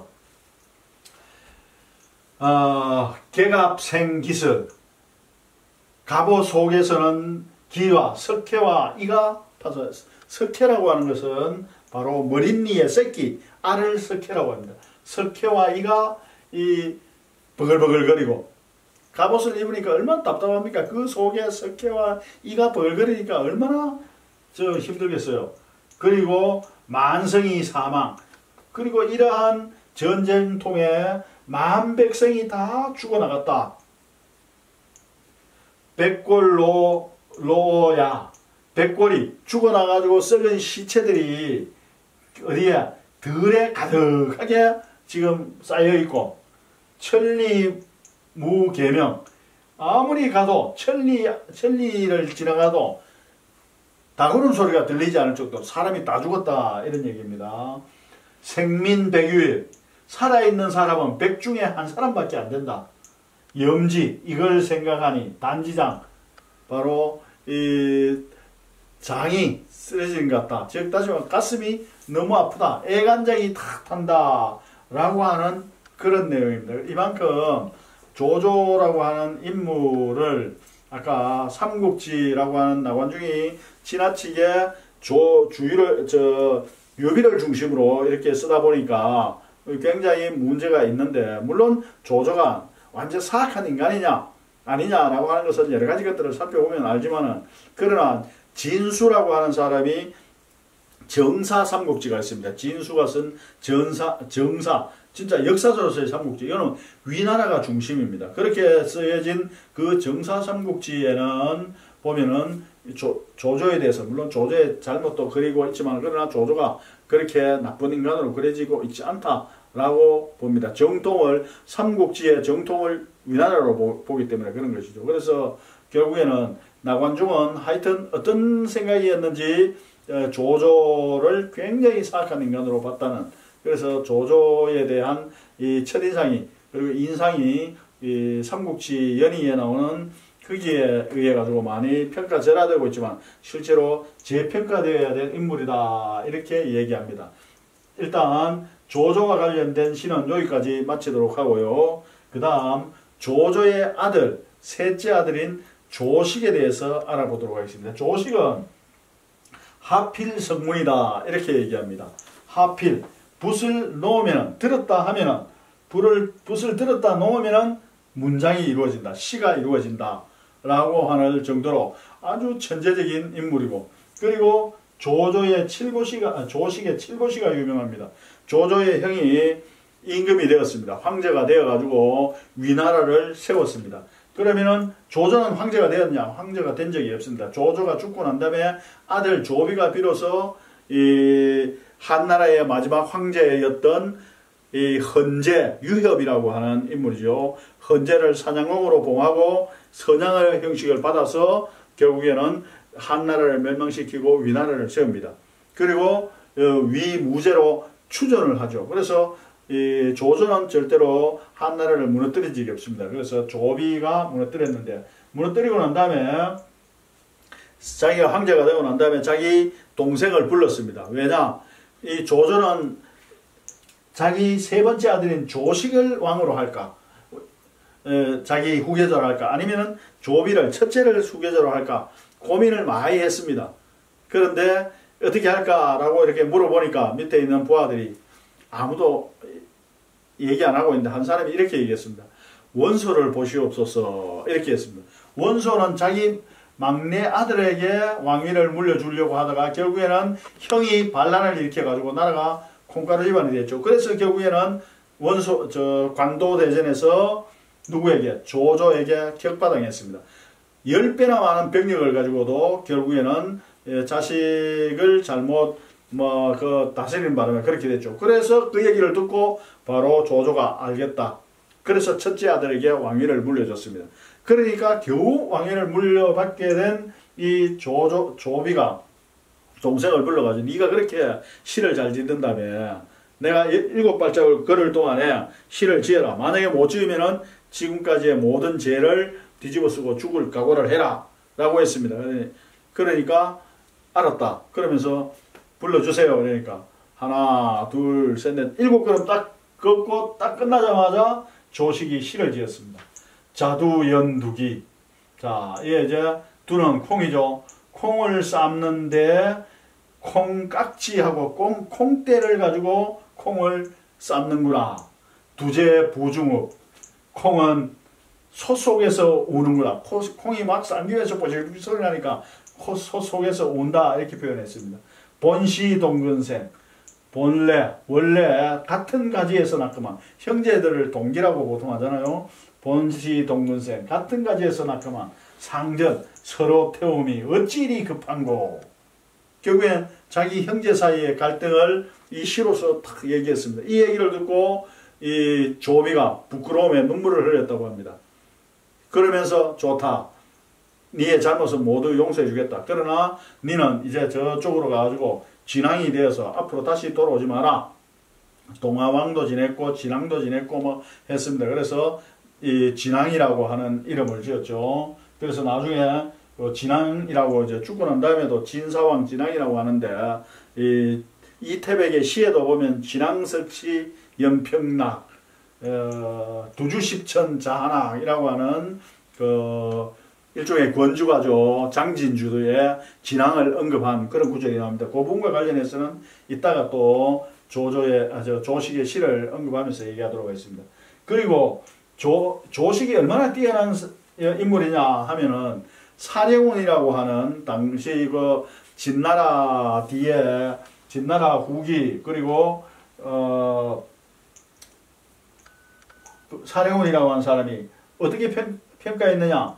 어, 개갑생기스, 갑오 속에서는 기와 석회와 이가 파서, 석회라고 하는 것은 바로 머릿니의 새끼 알을 석회라고 합니다. 석회와 이가 이 버글버글거리고, 갑옷을 입으니까 얼마나 답답합니까? 그 속에 석회와 이가 버글거리니까 얼마나 저 힘들겠어요. 그리고 만성이 사망, 그리고 이러한 전쟁통에 만 백성이 다 죽어나갔다. 백골로 로야, 백골이 죽어나가지고 썩은 시체들이 어디에 들에 가득하게 지금 쌓여있고, 천리무계명, 아무리 가도 천리, 천리를 지나가도 다구름 소리가 들리지 않을 정도로 사람이 다 죽었다, 이런 얘기입니다. 생민백유일, 살아있는 사람은 백 중에 한 사람밖에 안 된다. 염지, 이걸 생각하니 단지장, 바로 이 장이 쓰러진 것 같다. 즉 다시 말해 가슴이 너무 아프다, 애간장이 탁 탄다 라고 하는 그런 내용입니다. 이만큼 조조라고 하는 인물을 아까 삼국지라고 하는 나관중이 지나치게 조 주의를 저 유비를 중심으로 이렇게 쓰다 보니까 굉장히 문제가 있는데, 물론 조조가 완전 사악한 인간이냐 아니냐라고 하는 것은 여러 가지 것들을 살펴보면 알지만은, 그러나 진수라고 하는 사람이 정사 삼국지가 있습니다. 진수가 쓴 전사, 정사, 진짜 역사적으로서의 삼국지, 이거는 위나라가 중심입니다. 그렇게 쓰여진 그 정사 삼국지에는 보면은 조, 조조에 대해서, 물론 조조의 잘못도 그리고 있지만, 그러나 조조가 그렇게 나쁜 인간으로 그려지고 있지 않다라고 봅니다. 정통을, 삼국지의 정통을 위나라로 보, 보기 때문에 그런 것이죠. 그래서 결국에는 나관중은 하여튼 어떤 생각이었는지 조조를 굉장히 사악한 인간으로 봤다는, 그래서 조조에 대한 이 첫인상이, 그리고 인상이 이 삼국지 연의에 나오는 거기에 의해 가지고 많이 평가절하되고 있지만 실제로 재평가되어야 될 인물이다, 이렇게 얘기합니다. 일단 조조와 관련된 시는 여기까지 마치도록 하고요. 그 다음 조조의 아들, 셋째 아들인 조식에 대해서 알아보도록 하겠습니다. 조식은 하필 성문이다, 이렇게 얘기합니다. 하필, 붓을 놓으면, 들었다 하면은, 불을, 붓을 들었다 놓으면은 문장이 이루어진다, 시가 이루어진다 라고 하는 정도로 아주 천재적인 인물이고, 그리고 조조의 칠고시가, 조식의 칠고시가 유명합니다. 조조의 형이 임금이 되었습니다. 황제가 되어가지고 위나라를 세웠습니다. 그러면은 조조는 황제가 되었냐? 황제가 된 적이 없습니다. 조조가 죽고 난 다음에 아들 조비가 비로소 이 한나라의 마지막 황제였던 이 헌제, 유협이라고 하는 인물이죠. 헌제를 사냥공으로 봉하고 선양의 형식을 받아서 결국에는 한나라를 멸망시키고 위나라를 세웁니다. 그리고 위무제로 추전을 하죠. 그래서 이 조조는 절대로 한나라를 무너뜨린 적이 없습니다. 그래서 조비가 무너뜨렸는데, 무너뜨리고 난 다음에 자기가 황제가 되고 난 다음에 자기 동생을 불렀습니다. 왜냐? 이 조조는 자기 세 번째 아들인 조식을 왕으로 할까, 에, 자기 후계자로 할까, 아니면은 조비를, 첫째를 후계자로 할까 고민을 많이 했습니다. 그런데 어떻게 할까라고 이렇게 물어보니까 밑에 있는 부하들이 아무도 얘기 안 하고 있는데 한 사람이 이렇게 얘기했습니다. 원소를 보시옵소서, 이렇게 했습니다. 원소는 자기 막내 아들에게 왕위를 물려주려고 하다가 결국에는 형이 반란을 일으켜가지고 나라가 콩가루 집안이 됐죠. 그래서 결국에는 원소, 저, 관도 대전에서 누구에게? 조조에게 격파당했습니다. 열 배나 많은 병력을 가지고도 결국에는 예, 자식을 잘못 뭐 그 다스리는 바람에 그렇게 됐죠. 그래서 그 얘기를 듣고 바로 조조가 알겠다. 그래서 첫째 아들에게 왕위를 물려줬습니다. 그러니까 겨우 왕위를 물려받게 된 이 조조 조비가 동생을 불러가지고 네가 그렇게 시를 잘 짓는다며 내가 일곱 발짝을 걸을 동안에 시를 지어라. 만약에 못 지으면은 지금까지의 모든 죄를 뒤집어 쓰고 죽을 각오를 해라 라고 했습니다. 그러니까 알았다. 그러면서 불러주세요. 그러니까 하나 둘 셋 넷 일곱 걸음 딱 걷고 딱 끝나자마자 조식이 시를 지었습니다. 자두연두기. 자, 예, 이제 두는 콩이죠. 콩을 삶는데 콩깍지하고 콩, 콩대를 가지고 콩을 삶는구나. 두제 부중읍. 콩은 소 속에서 우는구나. 콩이 막 삶기 위해서 뽀직 소리 나니까 소 속에서 운다. 이렇게 표현했습니다. 본시동근생. 본래, 원래 같은 가지에서 낳구만. 형제들을 동기라고 보통 하잖아요. 본시동근생. 같은 가지에서 낳구만. 상전, 서로 태움이 어찌 이리 급한고. 결국엔 자기 형제 사이의 갈등을 이 시로서 탁 얘기했습니다. 이 얘기를 듣고 이 조비가 부끄러움에 눈물을 흘렸다고 합니다. 그러면서 좋다. 네의 잘못은 모두 용서해 주겠다. 그러나 너는 이제 저쪽으로 가가지고 진왕이 되어서 앞으로 다시 돌아오지 마라. 동아왕도 지냈고 진왕도 지냈고 뭐 했습니다. 그래서 이 진왕이라고 하는 이름을 지었죠. 그래서 나중에 그 진왕이라고 이제 죽고 난 다음에도 진사왕 진왕이라고 하는데 이 이태백의 시에도 보면 진왕석시 연평락 어, 두주십천 자한악이라고 하는 그 일종의 권주가죠. 장진주의 진왕을 언급한 그런 구절이 나옵니다. 그 부분과 관련해서는 이따가 또 조조의 아, 저 조식의 시를 언급하면서 얘기하도록 하겠습니다. 그리고 조 조식이 얼마나 뛰어난 인물이냐 하면은 사령운이라고 하는 당시 그 진나라 뒤에 진나라 후기 그리고 어 사령운이라고 하는 사람이 어떻게 평, 평가했느냐?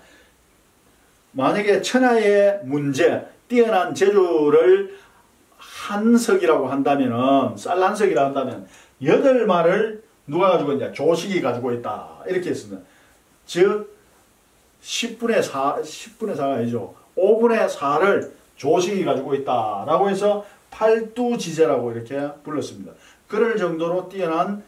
만약에 천하의 문제, 뛰어난 재주를 한석이라고 한다면은 쌀 한석이라 한다면 여덟 말을 누가 가지고 있냐? 조식이 가지고 있다. 이렇게 했습니다. 즉 십분의 사, 십분의 사가 아니죠. 오분의 사를 조식이 가지고 있다. 라고 해서 팔두지제라고 이렇게 불렀습니다. 그럴 정도로 뛰어난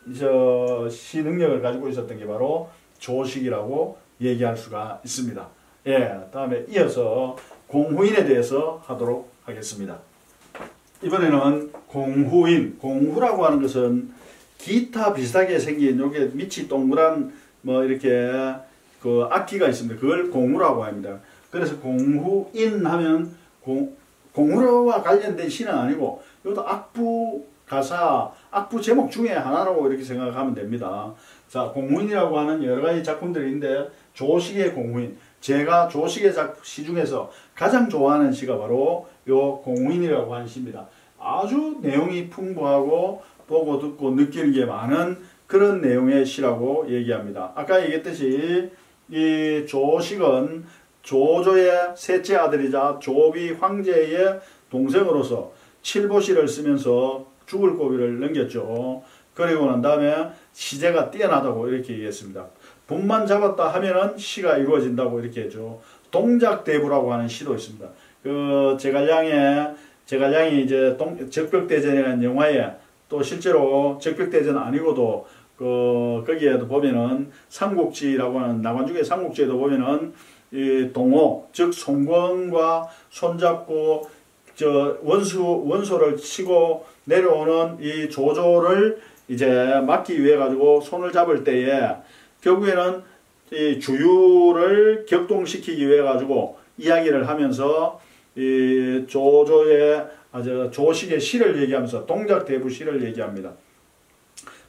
저 시 능력을 가지고 있었던 게 바로 조식이라고 얘기할 수가 있습니다. 예, 다음에 이어서 공후인에 대해서 하도록 하겠습니다. 이번에는 공후인, 공후라고 하는 것은 기타 비슷하게 생긴 요게 밑이 동그란 뭐 이렇게 그 악기가 있습니다. 그걸 공후라고 합니다. 그래서 공후인 하면 공, 공후와 관련된 시는 아니고 이것도 악부 가사, 악부 제목 중에 하나라고 이렇게 생각하면 됩니다. 자, 공후인이라고 하는 여러 가지 작품들이 있는데 조식의 공후인, 제가 조식의 작, 시 중에서 가장 좋아하는 시가 바로 요 공후인이라고 하는 시입니다. 아주 내용이 풍부하고 보고 듣고 느끼는 게 많은 그런 내용의 시라고 얘기합니다. 아까 얘기했듯이 이 조식은 조조의 셋째 아들이자 조비 황제의 동생으로서 칠보시를 쓰면서 죽을 고비를 넘겼죠. 그리고 난 다음에 시제가 뛰어나다고 이렇게 얘기했습니다. 분만 잡았다 하면은 시가 이루어진다고 이렇게 했죠. 동작대부라고 하는 시도 있습니다. 그 제갈량의 제갈량이 이제 동, 적벽대전이라는 영화에 또 실제로 적벽대전 아니고도 그 거기에도 보면은 삼국지라고 하는 나관중의 삼국지에도 보면은 이 동호 즉 송권과 손잡고 저 원수 원소를 치고 내려오는 이 조조를 이제 막기 위해 가지고 손을 잡을 때에 결국에는 이 주유를 격동시키기 위해 가지고 이야기를 하면서 이 조조의 아주 조식의 시를 얘기하면서 동작대부 시를 얘기합니다.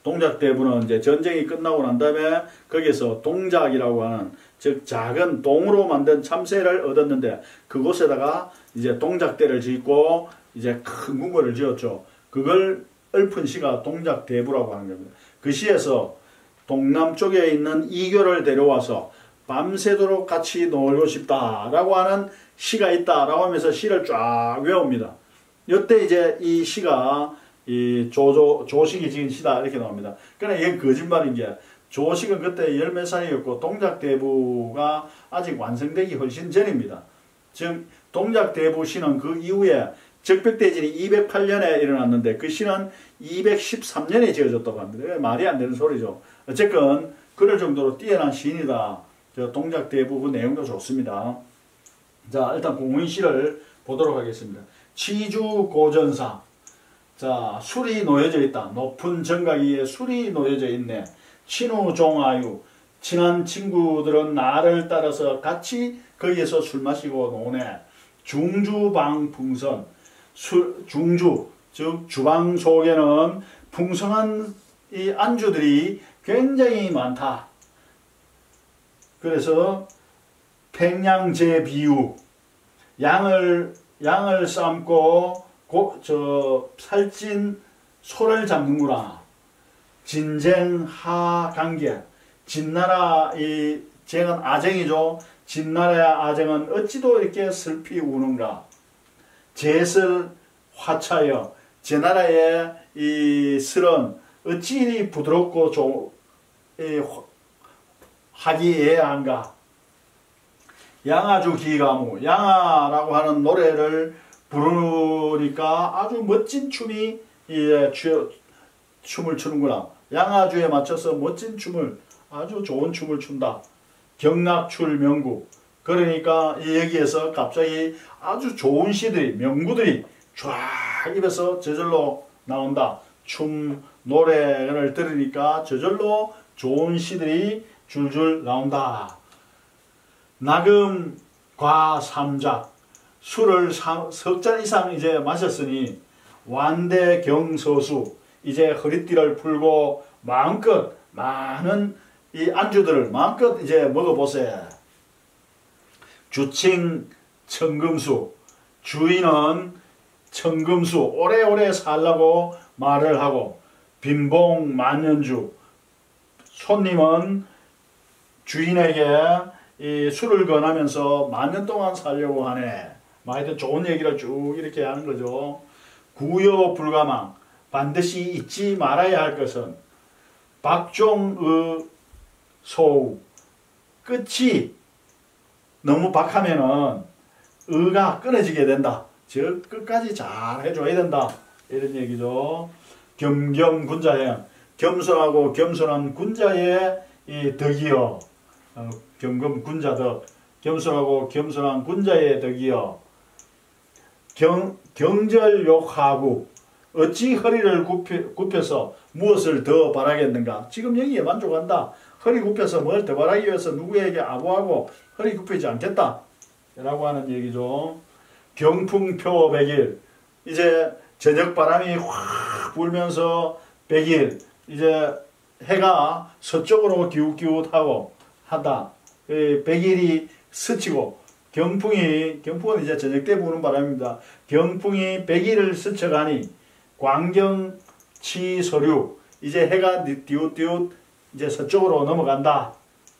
동작대부는 이제 전쟁이 끝나고 난 다음에 거기서 동작이라고 하는 즉 작은 동으로 만든 참새를 얻었는데 그곳에다가 이제 동작대를 짓고 이제 큰 궁궐을 지었죠. 그걸 읊은 시가 동작대부라고 하는 겁니다. 그 시에서 동남쪽에 있는 이교를 데려와서 밤새도록 같이 놀고 싶다라고 하는 시가 있다라고 하면서 시를 쫙 외웁니다. 이때 이제 이 시가 이 조조 조식이 지은 시다 이렇게 나옵니다. 그러나 이게 거짓말인 게 조식은 그때 열 몇 살이었고 동작대부가 아직 완성되기 훨씬 전입니다. 즉 동작대부 시는 그 이후에 적벽대진이 이백팔 년에 일어났는데 그 시는 이백십삼 년에 지어졌다고 합니다. 말이 안 되는 소리죠. 어쨌건 그럴 정도로 뛰어난 시인이다. 저 동작대부 그 내용도 좋습니다. 자, 일단 공의시를 보도록 하겠습니다. 치주고전사. 자, 술이 놓여져 있다. 높은 정각 위에 술이 놓여져 있네. 친우종아유. 친한 친구들은 나를 따라서 같이 거기에서 술 마시고 노네. 중주방풍선. 술, 중주, 즉 주방 속에는 풍성한 이 안주들이 굉장히 많다. 그래서 팽양제비유. 양을 양을 삶고 고, 저 살찐 소를 잡는구나. 진쟁하관계. 진나라 이 쟁은 아쟁이죠. 진나라의 아쟁은 어찌도 이렇게 슬피 우는가. 제설 화차여. 제나라의 이 슬은 어찌 이리 부드럽고 좀 이, 화기애애한가. 양아주 기가무. 양아라고 하는 노래를 부르니까 아주 멋진 춤이 예, 추, 춤을 추는구나. 양아주에 맞춰서 멋진 춤을 아주 좋은 춤을 춘다. 경락출명구. 그러니까 여기에서 갑자기 아주 좋은 시들이 명구들이 쫙 입에서 저절로 나온다. 춤 노래를 들으니까 저절로 좋은 시들이 줄줄 나온다. 나금과 삼작. 술을 석 잔 이상 이제 마셨으니 완대경서수. 이제 허리띠를 풀고 마음껏 많은 이 안주들을 마음껏 이제 먹어보세. 주칭 청금수. 주인은 청금수 오래오래 살라고 말을 하고 빈봉 만년주. 손님은 주인에게 이 술을 권하면서 만년 동안 살려고 하네. 하여튼 좋은 얘기를 쭉 이렇게 하는 거죠. 구여 불가망. 반드시 잊지 말아야 할 것은 박종의 소우. 끝이 너무 박하면은 의가 끊어지게 된다. 즉 끝까지 잘 해줘야 된다. 이런 얘기죠. 겸겸군자행. 겸손하고 겸손한 군자의 이 덕이여. 어, 겸겸군자덕. 겸손하고 겸손한 군자의 덕이여. 경, 경절욕하고. 어찌 허리를 굽혀, 굽혀서 무엇을 더 바라겠는가. 지금 여기에 만족한다. 허리 굽혀서 뭘 더 바라기 위해서 누구에게 아부하고 허리 굽히지 않겠다. 라고 하는 얘기죠. 경풍표 백일. 이제 저녁 바람이 확 불면서 백일. 이제 해가 서쪽으로 기웃기웃하고 하다. 백일이 스치고 경풍이, 경풍은 이제 저녁 때 부는 바람입니다. 경풍이 백일을 스쳐가니 광경치서류. 이제 해가 띄웃띄웃 이제 서쪽으로 넘어간다.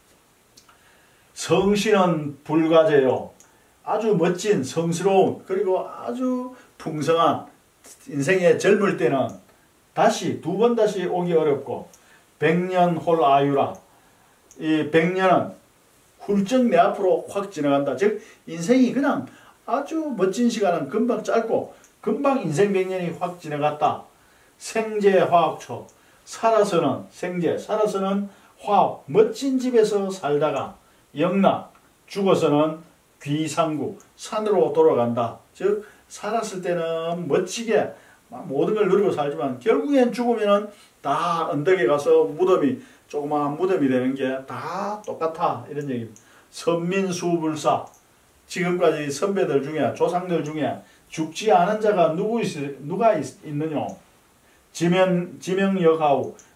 성신은 불가제요. 아주 멋진 성스러운 그리고 아주 풍성한 인생의 젊을 때는 다시 두 번 다시 오기 어렵고 백년 홀아유라. 이 백년은 훌쩍 내 앞으로 확 지나간다. 즉 인생이 그냥 아주 멋진 시간은 금방 짧고 금방 인생 백년이 확 지나갔다. 생제화학초. 살아서는 생제, 살아서는 화학, 멋진 집에서 살다가 영락, 죽어서는 귀상구, 산으로 돌아간다. 즉 살았을 때는 멋지게 모든 걸 누리고 살지만 결국엔 죽으면은 다 언덕에 가서 무덤이 조그마한 무덤이 되는 게 다 똑같아. 이런 얘기입니다. 선민수불사. 지금까지 선배들 중에 조상들 중에 죽지 않은 자가 누구 있, 누가 있, 있느냐. 지명, 지명역하우.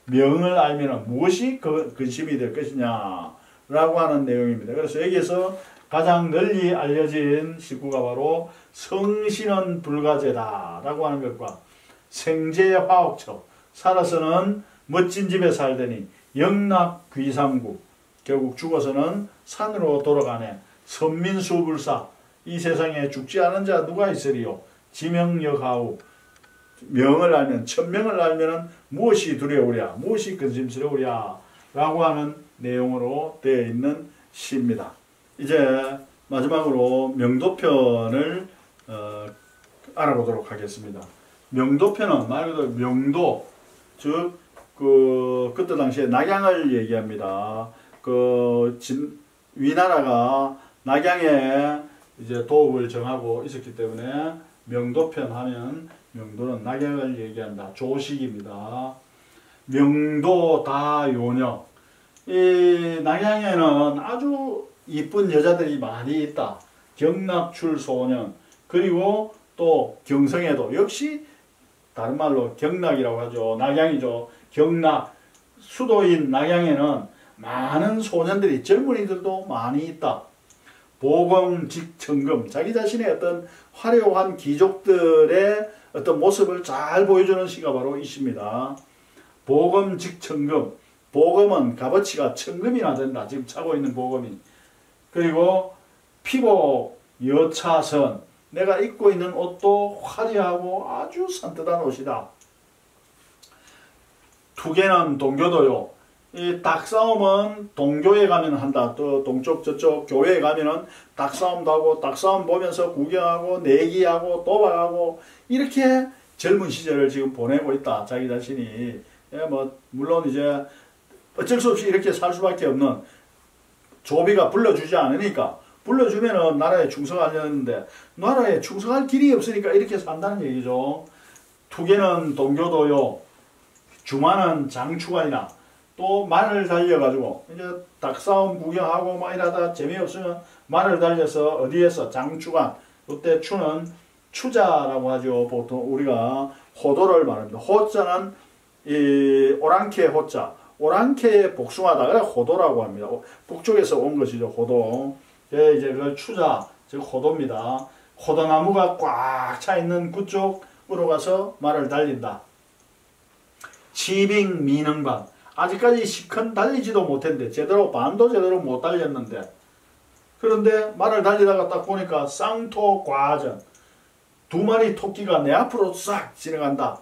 명을 알면 무엇이 그 근심이 될 것이냐 라고 하는 내용입니다. 그래서 여기에서 가장 널리 알려진 식구가 바로 성신은 불가제다 라고 하는 것과 생제화옥처 살아서는 멋진 집에 살더니 영락귀상구 결국 죽어서는 산으로 돌아가네. 선민수불사 이 세상에 죽지 않은 자 누가 있으리요. 지명역하우 명을 알면 천명을 알면 무엇이 두려우랴 무엇이 근심스러우랴 라고 하는 내용으로 되어 있는 시입니다. 이제 마지막으로 명도편을 어, 알아보도록 하겠습니다. 명도편은 말 그대로 명도 즉 그 그때 당시에 낙양을 얘기합니다. 그 진, 위나라가 낙양에 이제 도읍을 정하고 있었기 때문에 명도편 하면 명도는 낙양을 얘기한다. 조식입니다. 명도 다요녀 이 낙양에는 아주 이쁜 여자들이 많이 있다. 경락출소년 그리고 또 경성에도 역시 다른 말로 경락이라고 하죠. 낙양이죠. 경락 수도인 낙양에는 많은 소년들이 젊은이들도 많이 있다. 보검직천금 자기 자신의 어떤 화려한 귀족들의 어떤 모습을 잘 보여주는 시가 바로 이 시입니다. 보검직천금 보검은 값어치가 천금이나 된다. 지금 차고 있는 보검이. 그리고 피복 여차선 내가 입고 있는 옷도 화려하고 아주 산뜻한 옷이다. 투개는 동교도요. 이 닭싸움은 동교에 가면 한다. 또 동쪽 저쪽 교회에 가면은 닭싸움도 하고 닭싸움 보면서 구경하고 내기하고 도박하고 이렇게 젊은 시절을 지금 보내고 있다. 자기 자신이. 예, 뭐 물론 이제 어쩔 수 없이 이렇게 살 수밖에 없는 조비가 불러주지 않으니까 불러주면은 나라에 충성하려는데 나라에 충성할 길이 없으니까 이렇게 산다는 얘기죠. 투개는 동교도요. 주마는 장추관이나 또 말을 달려가지고 이제 닭싸움 구경하고 막 이러다 재미없으면 말을 달려서 어디에서 장추관 그때 추는 추자라고 하죠. 보통 우리가 호도를 말합니다. 호자는 이 오랑캐 호자 오랑캐의 복숭아다. 그래 호도라고 합니다. 북쪽에서 온 것이죠. 호도. 예, 이제 그 추자 즉 호도입니다. 호도나무가 꽉 차 있는 그쪽으로 가서 말을 달린다. 치빙 미능반 아직까지 시큰 달리지도 못했는데 제대로 반도 제대로 못 달렸는데 그런데 말을 달리다가 딱 보니까 쌍토 과전 두 마리 토끼가 내 앞으로 싹 지나간다.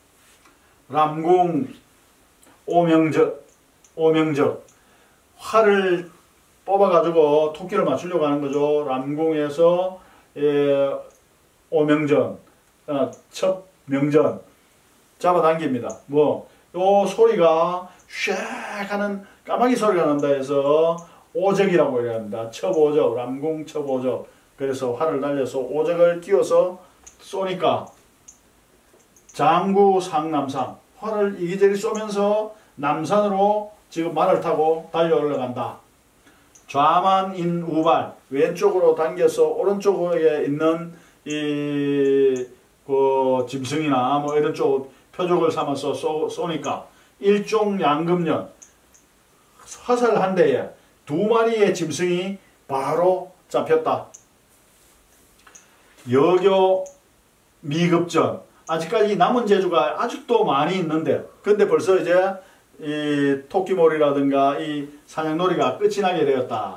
람궁 오명적 오명적 활을 뽑아가지고 토끼를 맞추려고 하는 거죠. 람궁에서 예, 오명전 어, 첫 명전 잡아당깁니다. 뭐, 요 소리가 쉐 하는 까마귀 소리가 난다 해서 오적이라고 얘기합니다. 첩오적, 람궁 첩오적. 그래서 활을 달려서 오적을 띄워서 쏘니까 장구 상남산. 활을 이리저리 쏘면서 남산으로 지금 말을 타고 달려 올라간다. 좌만인 우발. 왼쪽으로 당겨서 오른쪽에 있는 이, 그, 짐승이나 뭐 이런 쪽 표적을 삼아서 쏘, 쏘니까 일종 양금년 화살 한 대에 두 마리의 짐승이 바로 잡혔다. 여교 미급전 아직까지 남은 제주가 아직도 많이 있는데 근데 벌써 이제 이 토끼몰이라든가 이 사냥놀이가 끝이 나게 되었다.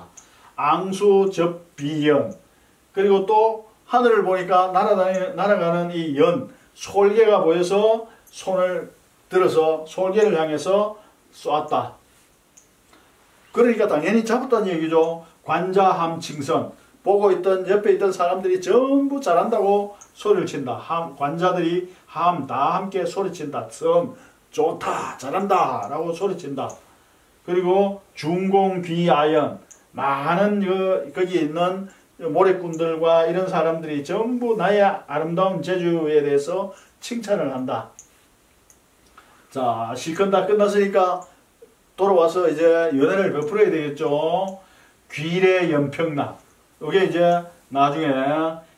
앙수접비연 그리고 또 하늘을 보니까 날아다니, 날아가는 이 연 솔개가 보여서 손을 들어서 솔개를 향해서 쏘았다. 그러니까 당연히 잡았다는 얘기죠. 관자함칭선 보고 있던 옆에 있던 사람들이 전부 잘한다고 소리를 친다. 함, 관자들이 함 다 함께 소리친다. 성 좋다 잘한다 라고 소리친다. 그리고 중공귀아연 많은 그 거기 있는 모래꾼들과 이런 사람들이 전부 나의 아름다운 제주에 대해서 칭찬을 한다. 자, 실컷 다 끝났으니까 돌아와서 이제 연애를 베풀어야 되겠죠. 귀래 연평락. 이게 이제 나중에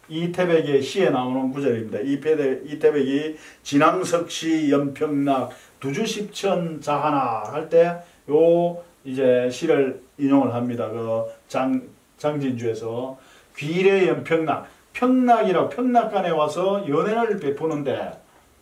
이태백의 시에 나오는 구절입니다. 이태백, 이태백이 진앙석시 연평락 두주십천 자하나 할 때 요 이제 시를 인용을 합니다. 그 장, 장진주에서 귀래 연평락, 평락이라고 평락간에 와서 연애를 베푸는데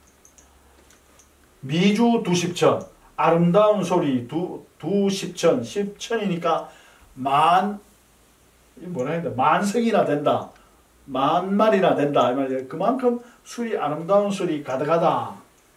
미주 두십천, 아름다운 소리 두, 두십천, 십천이니까 만, 뭐라 해야 돼? 만석이나 된다. 만 마리나 된다. 이 말이에요. 그만큼 술이 아름다운 술이 가득하다.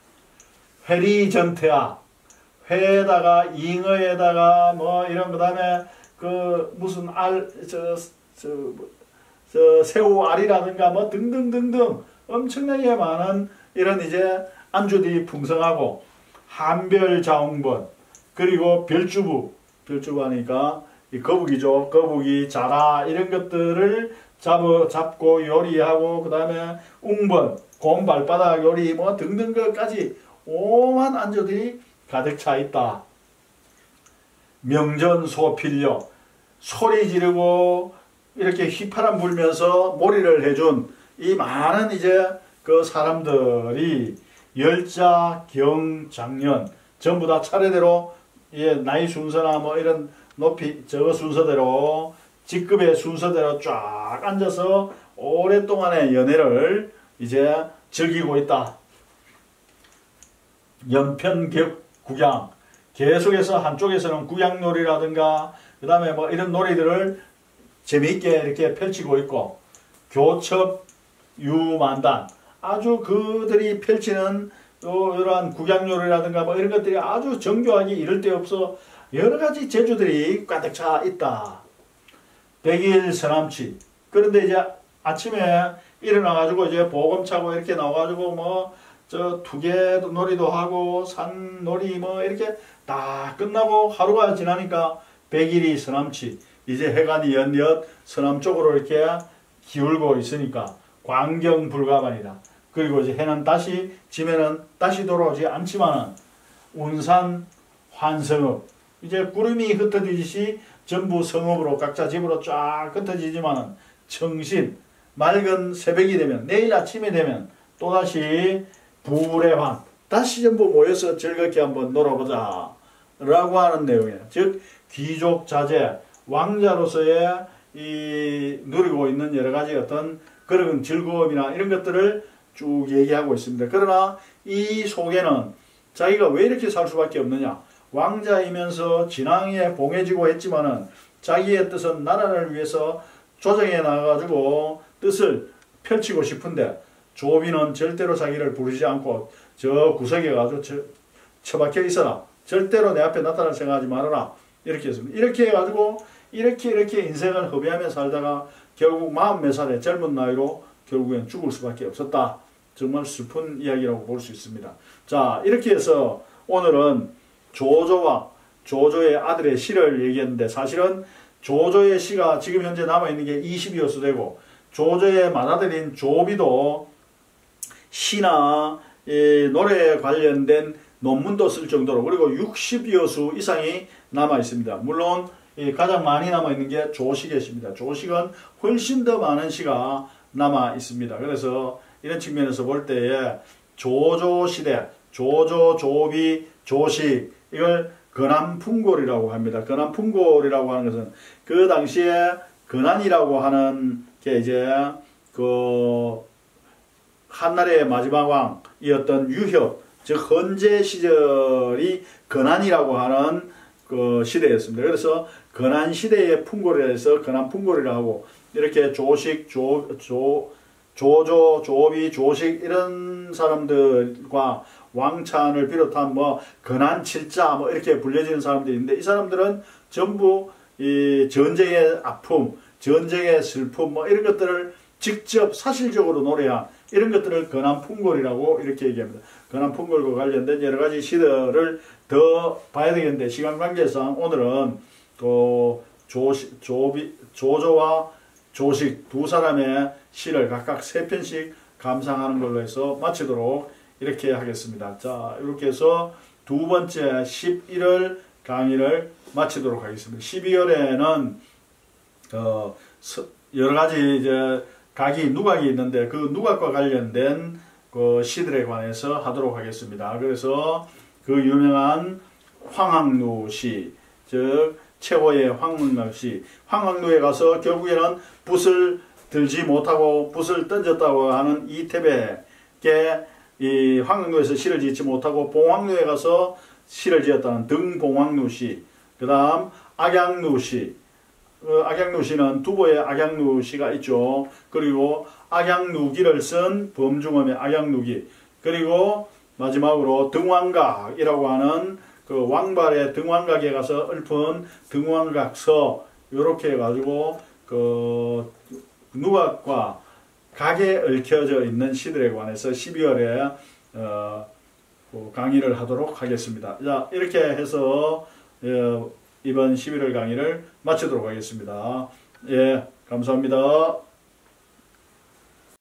회리전태야. 회에다가 잉어에다가 뭐 이런 그다음에 그 무슨 알 저 저 저 새우 알이라든가 뭐 등등등등 엄청나게 많은 이런 이제 안주들이 풍성하고 한별자홍번 그리고 별주부 별주부 하니까 이 거북이죠. 거북이 자라 이런 것들을 잡어 잡고 요리하고 그다음에 웅번 곰 발바닥 요리 뭐 등등 것까지 오만 안주들이 가득 차 있다. 명전소필려 소리 지르고 이렇게 휘파람 불면서 몰이를 해준 이 많은 이제 그 사람들이 열자, 경, 장년 전부 다 차례대로 예, 나이 순서나 뭐 이런 높이 저 순서대로 직급의 순서대로 쫙 앉아서 오랫동안의 연애를 이제 즐기고 있다. 연편격 국양 계속해서 한쪽에서는 국양놀이라든가 그 다음에 뭐 이런 놀이들을 재미있게 이렇게 펼치고 있고 교첩 유만단 아주 그들이 펼치는 또 이러한 국양놀이라든가 뭐 이런 것들이 아주 정교하게 이를 데 없어 여러가지 재주들이 가득 차 있다. 백일 서남치 그런데 이제 아침에 일어나가지고 이제 보금 차고 이렇게 나와가지고 뭐 저 투개 놀이도 하고 산놀이 뭐 이렇게 다 끝나고 하루가 지나니까 백일이 서남치 이제 해관이 연엿 서남 쪽으로 이렇게 기울고 있으니까 광경불가반이다. 그리고 이제 해는 다시 지면은 다시 돌아오지 않지만은 운산 환성읍 이제 구름이 흩어지듯이 전부 성읍으로 각자 집으로 쫙 흩어지지만은 청신 맑은 새벽이 되면 내일 아침이 되면 또다시 불의환 다시 전부 모여서 즐겁게 한번 놀아보자 라고 하는 내용이에요. 즉 귀족 자제 왕자로서의 이 누리고 있는 여러 가지 어떤 그런 즐거움이나 이런 것들을 쭉 얘기하고 있습니다. 그러나 이 속에는 자기가 왜 이렇게 살 수밖에 없느냐. 왕자이면서 진앙에 봉해지고 했지만은 자기의 뜻은 나라를 위해서 조정해 나가가지고 뜻을 펼치고 싶은데 조비는 절대로 자기를 부르지 않고 저 구석에 가서 처박혀 있어라. 절대로 내 앞에 나타날 생각하지 말아라. 이렇게 했습니다. 이렇게 해가지고 이렇게 이렇게 인생을 허비하며 살다가 결국 마흔 몇 살의 젊은 나이로 결국엔 죽을 수밖에 없었다. 정말 슬픈 이야기라고 볼 수 있습니다. 자, 이렇게 해서 오늘은 조조와 조조의 아들의 시를 얘기했는데 사실은 조조의 시가 지금 현재 남아있는 게 이십여 수 되고 조조의 맏아들인 조비도 시나 노래에 관련된 논문도 쓸 정도로 그리고 육십여 수 이상이 남아 있습니다. 물론 가장 많이 남아 있는 게 조식의 시입니다. 조식은 훨씬 더 많은 시가 남아 있습니다. 그래서 이런 측면에서 볼 때에 조조시대, 조조, 조비, 조식 이걸 근한풍골이라고 합니다. 근한풍골이라고 하는 것은 그 당시에 근한이라고 하는 게 이제 그 한나라의 마지막 왕이었던 유협, 즉 헌제 시절이 근한이라고 하는 그 시대였습니다. 그래서 근한 시대의 풍골이라 해서 근한풍골이라고 하고 이렇게 조식, 조, 조, 조조, 조비, 조식 이런 사람들과 왕찬을 비롯한 뭐 근한 칠자 뭐 이렇게 불려지는 사람들이 있는데 이 사람들은 전부 이 전쟁의 아픔, 전쟁의 슬픔 뭐 이런 것들을 직접 사실적으로 노래한 이런 것들을 근한풍골이라고 이렇게 얘기합니다. 근한풍골과 관련된 여러 가지 시들을 더 봐야 되겠는데 시간 관계상 오늘은 또 조시, 조비, 조조와 조식 두 사람의 시를 각각 세 편씩 감상하는 걸로 해서 마치도록 이렇게 하겠습니다. 자, 이렇게 해서 두 번째 십일 월 강의를 마치도록 하겠습니다. 십이 월에는 어, 여러 가지 이제 각이 누각이 있는데 그 누각과 관련된 그 시들에 관해서 하도록 하겠습니다. 그래서 그 그 유명한 황학루 시, 즉 최고의 황학루 시. 황학루에 가서 결국에는 붓을 들지 못하고 붓을 던졌다고 하는 이태백에 이 황학루에서 시를 짓지 못하고 봉황루에 가서 시를 지었다는 등봉황루 시. 그 다음 악양루 시. 그 악양루 시는 두보의 악양루 시가 있죠. 그리고 악양루기를 쓴 범중엄의 악양루기. 그리고 마지막으로 등왕각이라고 하는 그 왕발의 등왕각에 가서 읊은 등왕각서, 요렇게 해가지고 그 누각과 각에 얽혀져 있는 시들에 관해서 십이월에 어, 강의를 하도록 하겠습니다. 자, 이렇게 해서 어, 이번 십일월 강의를 마치도록 하겠습니다. 예, 감사합니다.